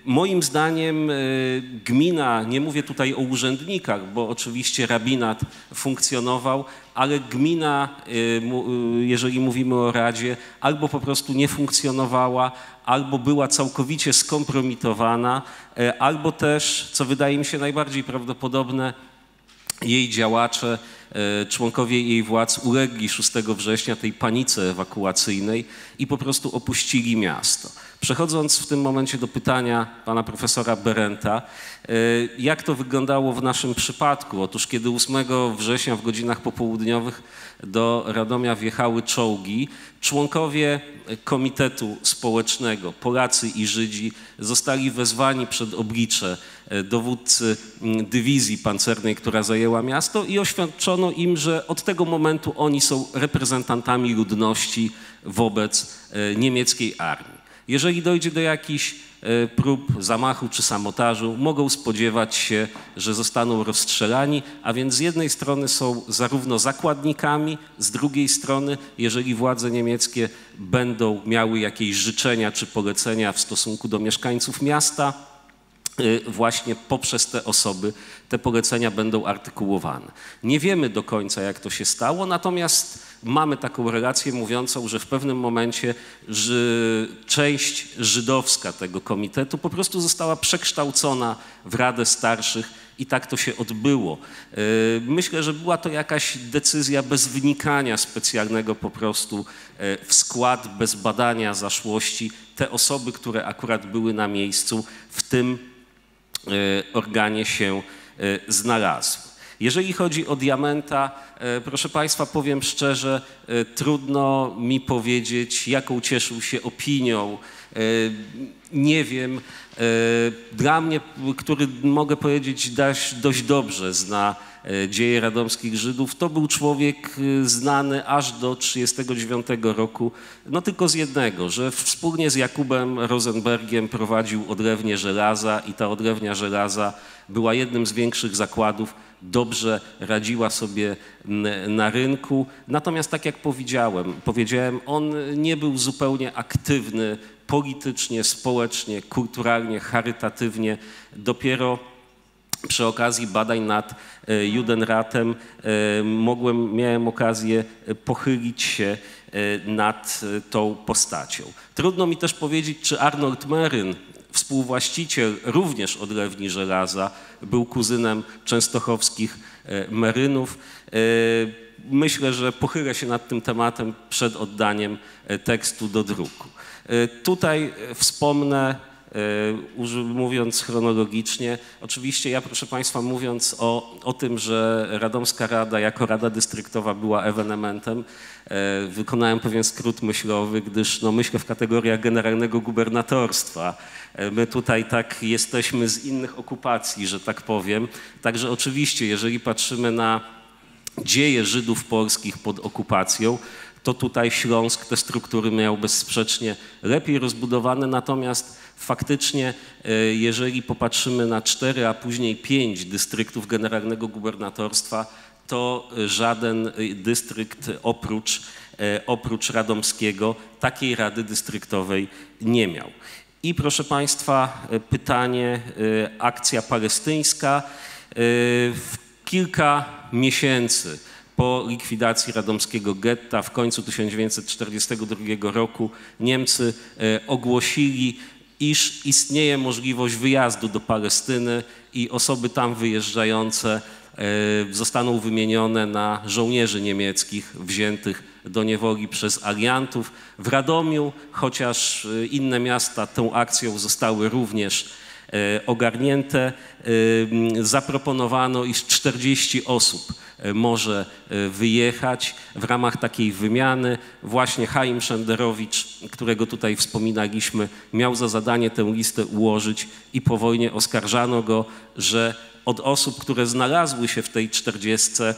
Moim zdaniem gmina, nie mówię tutaj o urzędnikach, bo oczywiście rabinat funkcjonował, ale gmina, jeżeli mówimy o Radzie, albo po prostu nie funkcjonowała, albo była całkowicie skompromitowana, albo też, co wydaje mi się najbardziej prawdopodobne, jej działacze, członkowie jej władz ulegli szóstego września tej panice ewakuacyjnej i po prostu opuścili miasto. Przechodząc w tym momencie do pytania pana profesora Berenta, jak to wyglądało w naszym przypadku? Otóż kiedy ósmego września w godzinach popołudniowych do Radomia wjechały czołgi, członkowie Komitetu Społecznego, Polacy i Żydzi, zostali wezwani przed oblicze dowódcy dywizji pancernej, która zajęła miasto, i oświadczono im, że od tego momentu oni są reprezentantami ludności wobec niemieckiej armii. Jeżeli dojdzie do jakichś prób zamachu czy sabotażu, mogą spodziewać się, że zostaną rozstrzelani, a więc z jednej strony są zarówno zakładnikami, z drugiej strony, jeżeli władze niemieckie będą miały jakieś życzenia czy polecenia w stosunku do mieszkańców miasta, właśnie poprzez te osoby te polecenia będą artykułowane. Nie wiemy do końca, jak to się stało, natomiast mamy taką relację mówiącą, że w pewnym momencie że część żydowska tego komitetu po prostu została przekształcona w Radę Starszych i tak to się odbyło. Myślę, że była to jakaś decyzja bez wnikania specjalnego po prostu w skład, bez badania zaszłości. Te osoby, które akurat były na miejscu, w tym organie się znalazły. Jeżeli chodzi o Diamenta, proszę Państwa, powiem szczerze, trudno mi powiedzieć, jaką cieszył się opinią. Nie wiem. Dla mnie, który mogę powiedzieć dość dobrze zna dzieje radomskich Żydów, to był człowiek znany aż do trzydziestego dziewiątego roku, no tylko z jednego, że wspólnie z Jakubem Rosenbergiem prowadził odlewnię żelaza i ta odlewnia żelaza była jednym z większych zakładów, dobrze radziła sobie na rynku. Natomiast tak jak powiedziałem, powiedziałem, on nie był zupełnie aktywny politycznie, społecznie, kulturalnie, charytatywnie. Dopiero przy okazji badań nad Judenratem mogłem, miałem okazję pochylić się nad tą postacią. Trudno mi też powiedzieć, czy Arnold Meryn, współwłaściciel również odlewni żelaza, był kuzynem częstochowskich Merynów. Myślę, że pochylę się nad tym tematem przed oddaniem tekstu do druku. Tutaj wspomnę, mówiąc chronologicznie, oczywiście ja, proszę Państwa, mówiąc o, o tym, że Radomska Rada jako Rada Dystryktowa była ewenementem, wykonałem pewien skrót myślowy, gdyż no, myślę w kategoriach generalnego gubernatorstwa. My tutaj tak jesteśmy z innych okupacji, że tak powiem. Także oczywiście, jeżeli patrzymy na dzieje Żydów polskich pod okupacją, to tutaj Śląsk te struktury miał bezsprzecznie lepiej rozbudowane, natomiast faktycznie, jeżeli popatrzymy na cztery, a później pięć dystryktów generalnego gubernatorstwa, to żaden dystrykt oprócz, oprócz radomskiego takiej rady dystryktowej nie miał. I proszę Państwa, pytanie, akcja palestyńska. W kilka miesięcy po likwidacji radomskiego getta w końcu tysiąc dziewięćset czterdziestego drugiego roku Niemcy ogłosili, iż istnieje możliwość wyjazdu do Palestyny i osoby tam wyjeżdżające zostaną wymienione na żołnierzy niemieckich wziętych do niewoli przez aliantów. W Radomiu, chociaż inne miasta tą akcją zostały również ogarnięte, zaproponowano, iż czterdzieści osób może wyjechać w ramach takiej wymiany. Właśnie Chaim Szenderowicz, którego tutaj wspominaliśmy, miał za zadanie tę listę ułożyć i po wojnie oskarżano go, że od osób, które znalazły się w tej czterdziestce,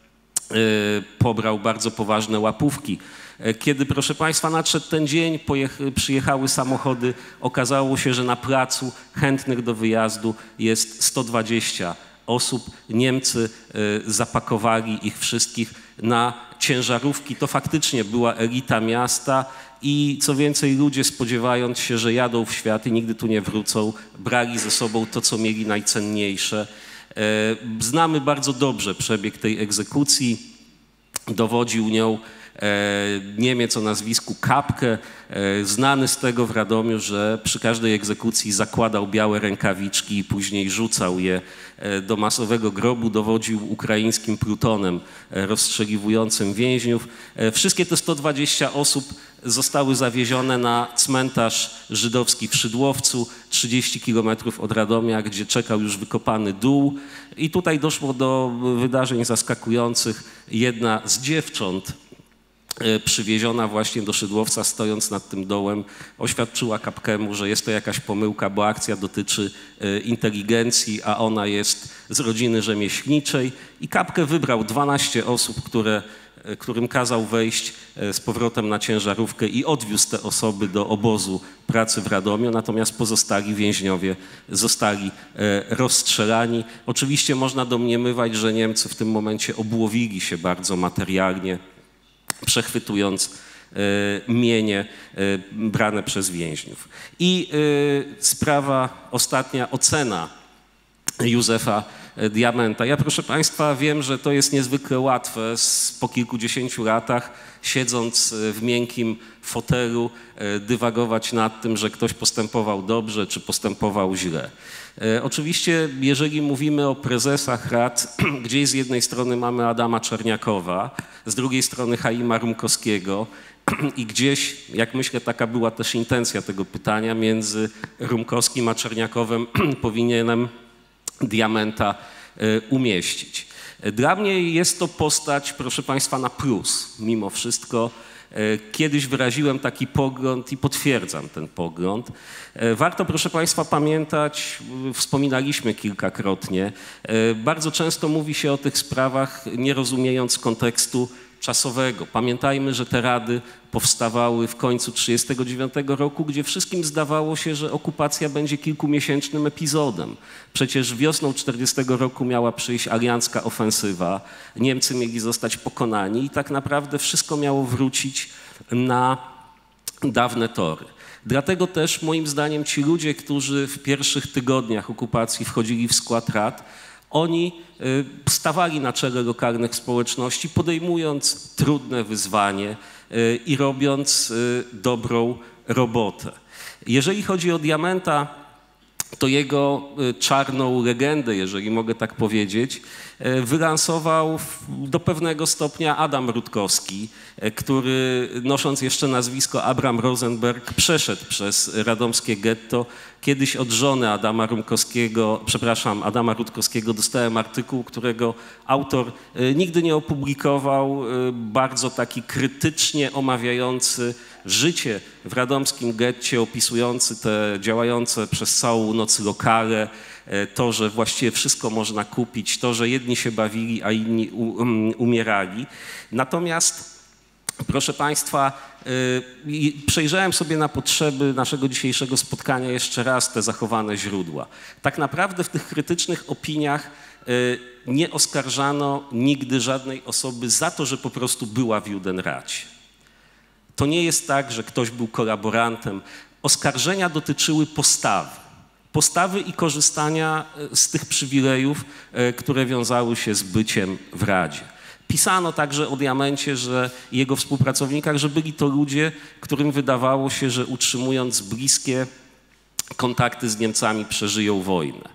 pobrał bardzo poważne łapówki. Kiedy, proszę Państwa, nadszedł ten dzień, przyjechały samochody, okazało się, że na placu chętnych do wyjazdu jest sto dwadzieścia osób. Niemcy zapakowali ich wszystkich na ciężarówki. To faktycznie była elita miasta i co więcej, ludzie, spodziewając się, że jadą w świat i nigdy tu nie wrócą, brali ze sobą to, co mieli najcenniejsze. Znamy bardzo dobrze przebieg tej egzekucji. Dowodził nią Niemiec o nazwisku Kapke, znany z tego w Radomiu, że przy każdej egzekucji zakładał białe rękawiczki i później rzucał je do masowego grobu. Dowodził ukraińskim plutonem rozstrzeliwującym więźniów. Wszystkie te sto dwadzieścia osób zostały zawiezione na cmentarz żydowski w Szydłowcu, trzydzieści kilometrów od Radomia, gdzie czekał już wykopany dół. I tutaj doszło do wydarzeń zaskakujących. Jedna z dziewcząt przywieziona właśnie do Szydłowca, stojąc nad tym dołem, oświadczyła Kapkemu, że jest to jakaś pomyłka, bo akcja dotyczy inteligencji, a ona jest z rodziny rzemieślniczej. I Kapke wybrał dwanaście osób, które, którym kazał wejść z powrotem na ciężarówkę i odwiózł te osoby do obozu pracy w Radomiu, natomiast pozostali więźniowie zostali rozstrzelani. Oczywiście można domniemywać, że Niemcy w tym momencie obłowili się bardzo materialnie, przechwytując y, mienie y, brane przez więźniów. I y, sprawa ostatnia, ocena Józefa Diamenta. Ja, proszę Państwa, wiem, że to jest niezwykle łatwe po kilkudziesięciu latach, siedząc w miękkim fotelu, dywagować nad tym, że ktoś postępował dobrze czy postępował źle. Oczywiście, jeżeli mówimy o prezesach rad, gdzieś z jednej strony mamy Adama Czerniakowa, z drugiej strony Chaima Rumkowskiego i gdzieś, jak myślę, taka była też intencja tego pytania, między Rumkowskim a Czerniakowem powinienem Diamenta umieścić. Dla mnie jest to postać, proszę Państwa, na plus, mimo wszystko. Kiedyś wyraziłem taki pogląd i potwierdzam ten pogląd. Warto, proszę Państwa, pamiętać, wspominaliśmy kilkakrotnie, bardzo często mówi się o tych sprawach, nie rozumiejąc kontekstu czasowego. Pamiętajmy, że te rady powstawały w końcu tysiąc dziewięćset trzydziestego dziewiątego roku, gdzie wszystkim zdawało się, że okupacja będzie kilkumiesięcznym epizodem. Przecież wiosną tysiąc dziewięćset czterdziestego roku miała przyjść aliancka ofensywa, Niemcy mieli zostać pokonani i tak naprawdę wszystko miało wrócić na dawne tory. Dlatego też moim zdaniem ci ludzie, którzy w pierwszych tygodniach okupacji wchodzili w skład rad, oni stawali na czele lokalnych społeczności, podejmując trudne wyzwanie i robiąc dobrą robotę. Jeżeli chodzi o Diamenta, to jego czarną legendę, jeżeli mogę tak powiedzieć, wylansował do pewnego stopnia Adam Rutkowski, który, nosząc jeszcze nazwisko Abram Rosenberg, przeszedł przez radomskie getto. Kiedyś od żony Adama Rumkowskiego, przepraszam, Adama Rutkowskiego dostałem artykuł, którego autor nigdy nie opublikował, bardzo taki krytycznie omawiający życie w radomskim getcie, opisujący te działające przez całą noc lokale, to, że właściwie wszystko można kupić, to, że jedni się bawili, a inni umierali. Natomiast, proszę Państwa, przejrzałem sobie na potrzeby naszego dzisiejszego spotkania jeszcze raz te zachowane źródła. Tak naprawdę w tych krytycznych opiniach nie oskarżano nigdy żadnej osoby za to, że po prostu była w Judenracie. To nie jest tak, że ktoś był kolaborantem. Oskarżenia dotyczyły postawy. Postawy i korzystania z tych przywilejów, które wiązały się z byciem w Radzie. Pisano także o Diamencie, że jego współpracownikach, że byli to ludzie, którym wydawało się, że utrzymując bliskie kontakty z Niemcami przeżyją wojnę.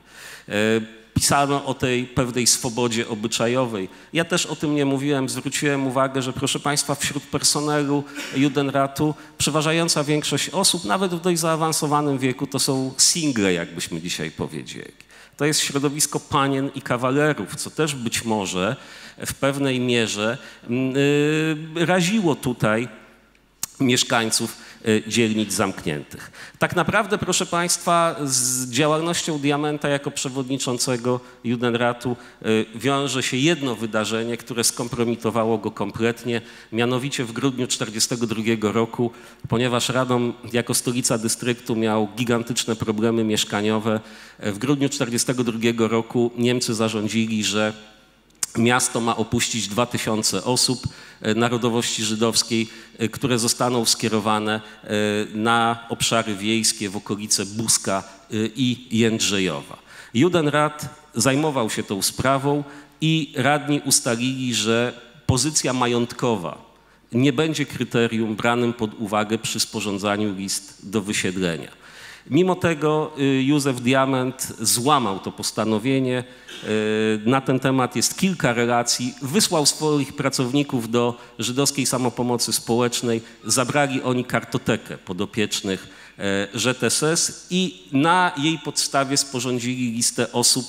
Pisano o tej pewnej swobodzie obyczajowej. Ja też o tym nie mówiłem, zwróciłem uwagę, że proszę Państwa, wśród personelu Judenratu przeważająca większość osób, nawet w dość zaawansowanym wieku, to są single, jakbyśmy dzisiaj powiedzieli. To jest środowisko panien i kawalerów, co też być może w pewnej mierze yy, raziło tutaj mieszkańców dzielnic zamkniętych. Tak naprawdę, proszę Państwa, z działalnością Diamenta jako przewodniczącego Judenratu wiąże się jedno wydarzenie, które skompromitowało go kompletnie, mianowicie w grudniu tysiąc dziewięćset czterdziestego drugiego roku, ponieważ Radom jako stolica dystryktu miał gigantyczne problemy mieszkaniowe. W grudniu tysiąc dziewięćset czterdziestego drugiego roku Niemcy zarządzili, że miasto ma opuścić dwa tysiące osób narodowości żydowskiej, które zostaną skierowane na obszary wiejskie w okolice Buska i Jędrzejowa. Judenrat zajmował się tą sprawą i radni ustalili, że pozycja majątkowa nie będzie kryterium branym pod uwagę przy sporządzaniu list do wysiedlenia. Mimo tego Józef Diament złamał to postanowienie. Na ten temat jest kilka relacji. Wysłał swoich pracowników do Żydowskiej Samopomocy Społecznej. Zabrali oni kartotekę podopiecznych Ż T S S i na jej podstawie sporządzili listę osób,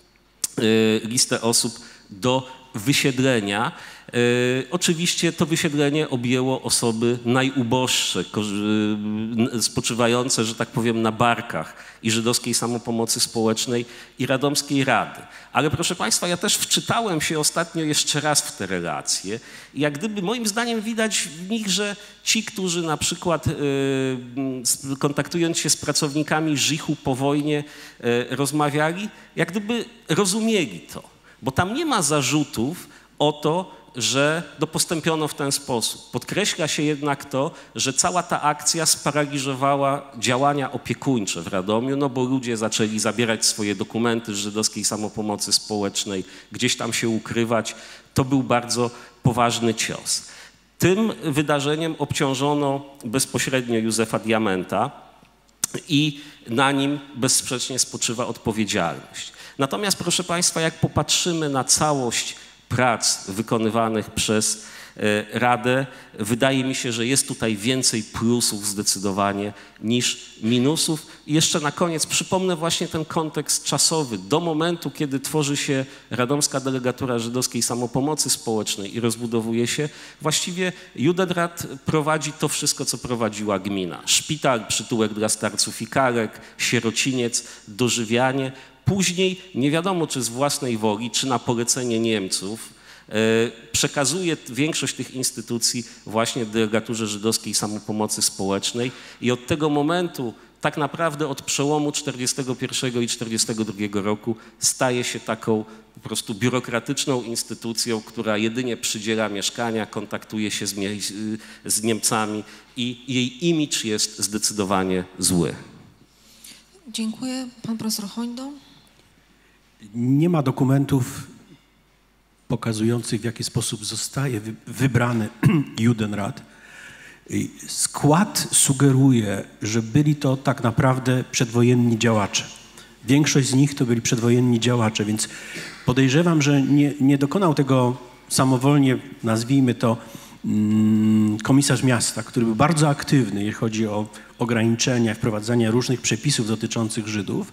listę osób do wysiedlenia. E, oczywiście to wysiedlenie objęło osoby najuboższe, spoczywające, że tak powiem, na barkach i Żydowskiej Samopomocy Społecznej i Radomskiej Rady. Ale proszę Państwa, ja też wczytałem się ostatnio jeszcze raz w te relacje i jak gdyby moim zdaniem widać w nich, że ci, którzy na przykład e, kontaktując się z pracownikami Żichu po wojnie e, rozmawiali, jak gdyby rozumieli to, bo tam nie ma zarzutów o to, że postąpiono w ten sposób. Podkreśla się jednak to, że cała ta akcja sparaliżowała działania opiekuńcze w Radomiu, no bo ludzie zaczęli zabierać swoje dokumenty z Żydowskiej Samopomocy Społecznej, gdzieś tam się ukrywać. To był bardzo poważny cios. Tym wydarzeniem obciążono bezpośrednio Józefa Diamenta i na nim bezsprzecznie spoczywa odpowiedzialność. Natomiast, proszę Państwa, jak popatrzymy na całość prac wykonywanych przez Radę, wydaje mi się, że jest tutaj więcej plusów zdecydowanie niż minusów. I jeszcze na koniec przypomnę właśnie ten kontekst czasowy. Do momentu, kiedy tworzy się Radomska Delegatura Żydowskiej Samopomocy Społecznej i rozbudowuje się, właściwie Judenrat prowadzi to wszystko, co prowadziła gmina. Szpital, przytułek dla starców i karek, sierociniec, dożywianie. Później, nie wiadomo czy z własnej woli, czy na polecenie Niemców, przekazuje większość tych instytucji właśnie Delegaturze Żydowskiej Samopomocy Społecznej i od tego momentu, tak naprawdę od przełomu czterdziestego pierwszego i czterdziestego drugiego roku staje się taką po prostu biurokratyczną instytucją, która jedynie przydziela mieszkania, kontaktuje się z, z Niemcami i jej imidż jest zdecydowanie zły. Dziękuję. Pan profesor Hońdo. Nie ma dokumentów pokazujących, w jaki sposób zostaje wybrany Judenrat. Skład sugeruje, że byli to tak naprawdę przedwojenni działacze. Większość z nich to byli przedwojenni działacze, więc podejrzewam, że nie, nie dokonał tego samowolnie, nazwijmy to, komisarz miasta, który był bardzo aktywny, jeśli chodzi o ograniczenia, wprowadzanie różnych przepisów dotyczących Żydów.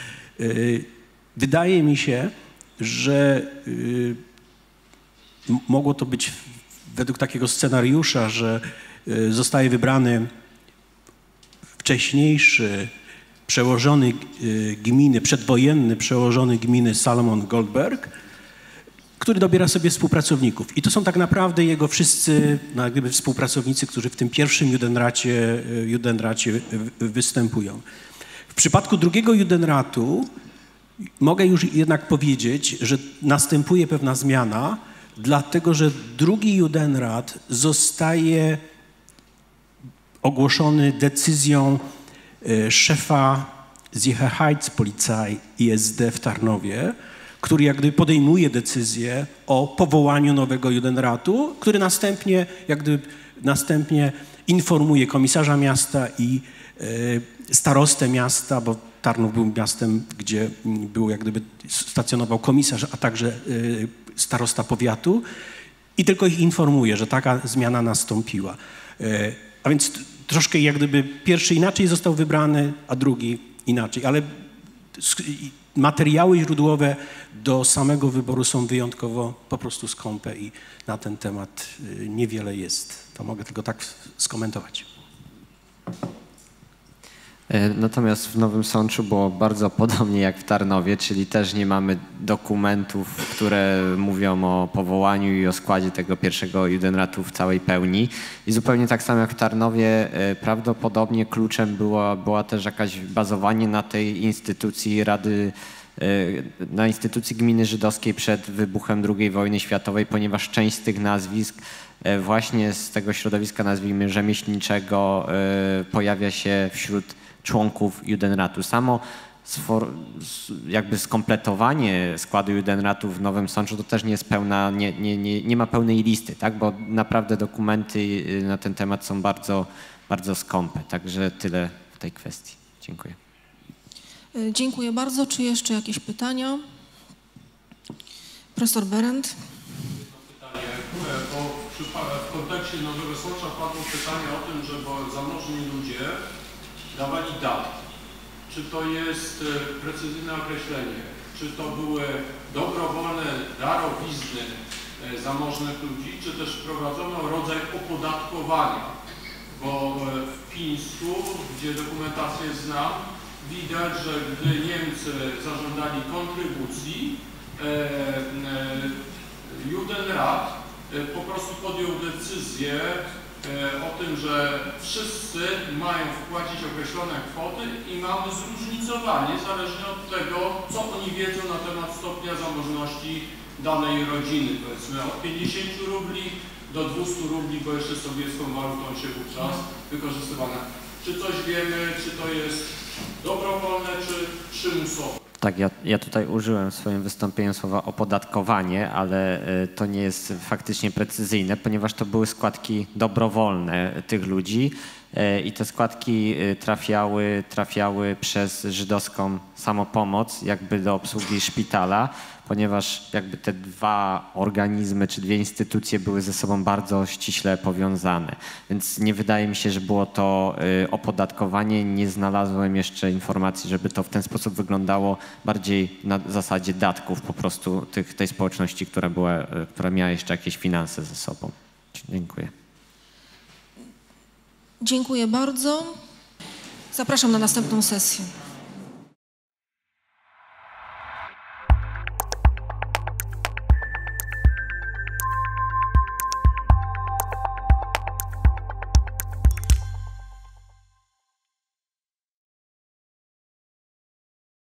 Wydaje mi się, że mogło to być według takiego scenariusza, że zostaje wybrany wcześniejszy przełożony gminy, przedwojenny przełożony gminy Salomon Goldberg, który dobiera sobie współpracowników. I to są tak naprawdę jego wszyscy no, jak gdyby współpracownicy, którzy w tym pierwszym Judenracie, Judenracie występują. W przypadku drugiego Judenratu mogę już jednak powiedzieć, że następuje pewna zmiana, dlatego że drugi Judenrat zostaje ogłoszony decyzją szefa Sicherheitspolizei I S D w Tarnowie, który jak gdyby podejmuje decyzję o powołaniu nowego Judenratu, który następnie, jak gdyby następnie informuje komisarza miasta i e, starostę miasta, bo Tarnów był miastem, gdzie był jak gdyby stacjonował komisarz, a także e, starosta powiatu i tylko ich informuje, że taka zmiana nastąpiła. E, a więc troszkę jak gdyby pierwszy inaczej został wybrany, a drugi inaczej, ale materiały źródłowe do samego wyboru są wyjątkowo po prostu skąpe i na ten temat niewiele jest. To mogę tylko tak skomentować. Natomiast w Nowym Sączu było bardzo podobnie jak w Tarnowie, czyli też nie mamy dokumentów, które mówią o powołaniu i o składzie tego pierwszego Judenratu w całej pełni. I zupełnie tak samo jak w Tarnowie, prawdopodobnie kluczem była, była też jakaś bazowanie na tej instytucji Rady, na instytucji Gminy Żydowskiej przed wybuchem drugiej wojny światowej, ponieważ część z tych nazwisk właśnie z tego środowiska, nazwijmy, rzemieślniczego pojawia się wśród członków Judenratu. Samo jakby skompletowanie składu Judenratu w Nowym Sączu to też nie jest pełna, nie, nie, nie, nie ma pełnej listy, tak? Bo naprawdę dokumenty na ten temat są bardzo, bardzo skąpe. Także tyle w tej kwestii. Dziękuję. Dziękuję bardzo. Czy jeszcze jakieś pytania? Profesor Berendt. Pytanie, bo w kontekście Nowego Sącza padło pytanie o tym, że zamożni ludzie dawali datki. Czy to jest precyzyjne określenie? Czy to były dobrowolne darowizny zamożnych ludzi, czy też wprowadzono rodzaj opodatkowania? Bo w Pińsku, gdzie dokumentację znam, widać, że gdy Niemcy zażądali kontrybucji, Judenrat po prostu podjął decyzję o tym, że wszyscy mają wpłacić określone kwoty i mamy zróżnicowanie zależnie od tego, co oni wiedzą na temat stopnia zamożności danej rodziny. Powiedzmy od pięćdziesięciu rubli do dwustu rubli, bo jeszcze sowiecką walutą się wówczas wykorzystywane. Czy coś wiemy, czy to jest dobrowolne, czy przymusowe? Tak, ja, ja tutaj użyłem w swoim wystąpieniu słowa opodatkowanie, ale to nie jest faktycznie precyzyjne, ponieważ to były składki dobrowolne tych ludzi i te składki trafiały, trafiały przez żydowską samopomoc jakby do obsługi szpitala, ponieważ jakby te dwa organizmy czy dwie instytucje były ze sobą bardzo ściśle powiązane. Więc nie wydaje mi się, że było to opodatkowanie. Nie znalazłem jeszcze informacji, żeby to w ten sposób wyglądało, bardziej na zasadzie datków po prostu tych, tej społeczności, która, była, która miała jeszcze jakieś finanse ze sobą. Dziękuję. Dziękuję bardzo. Zapraszam na następną sesję.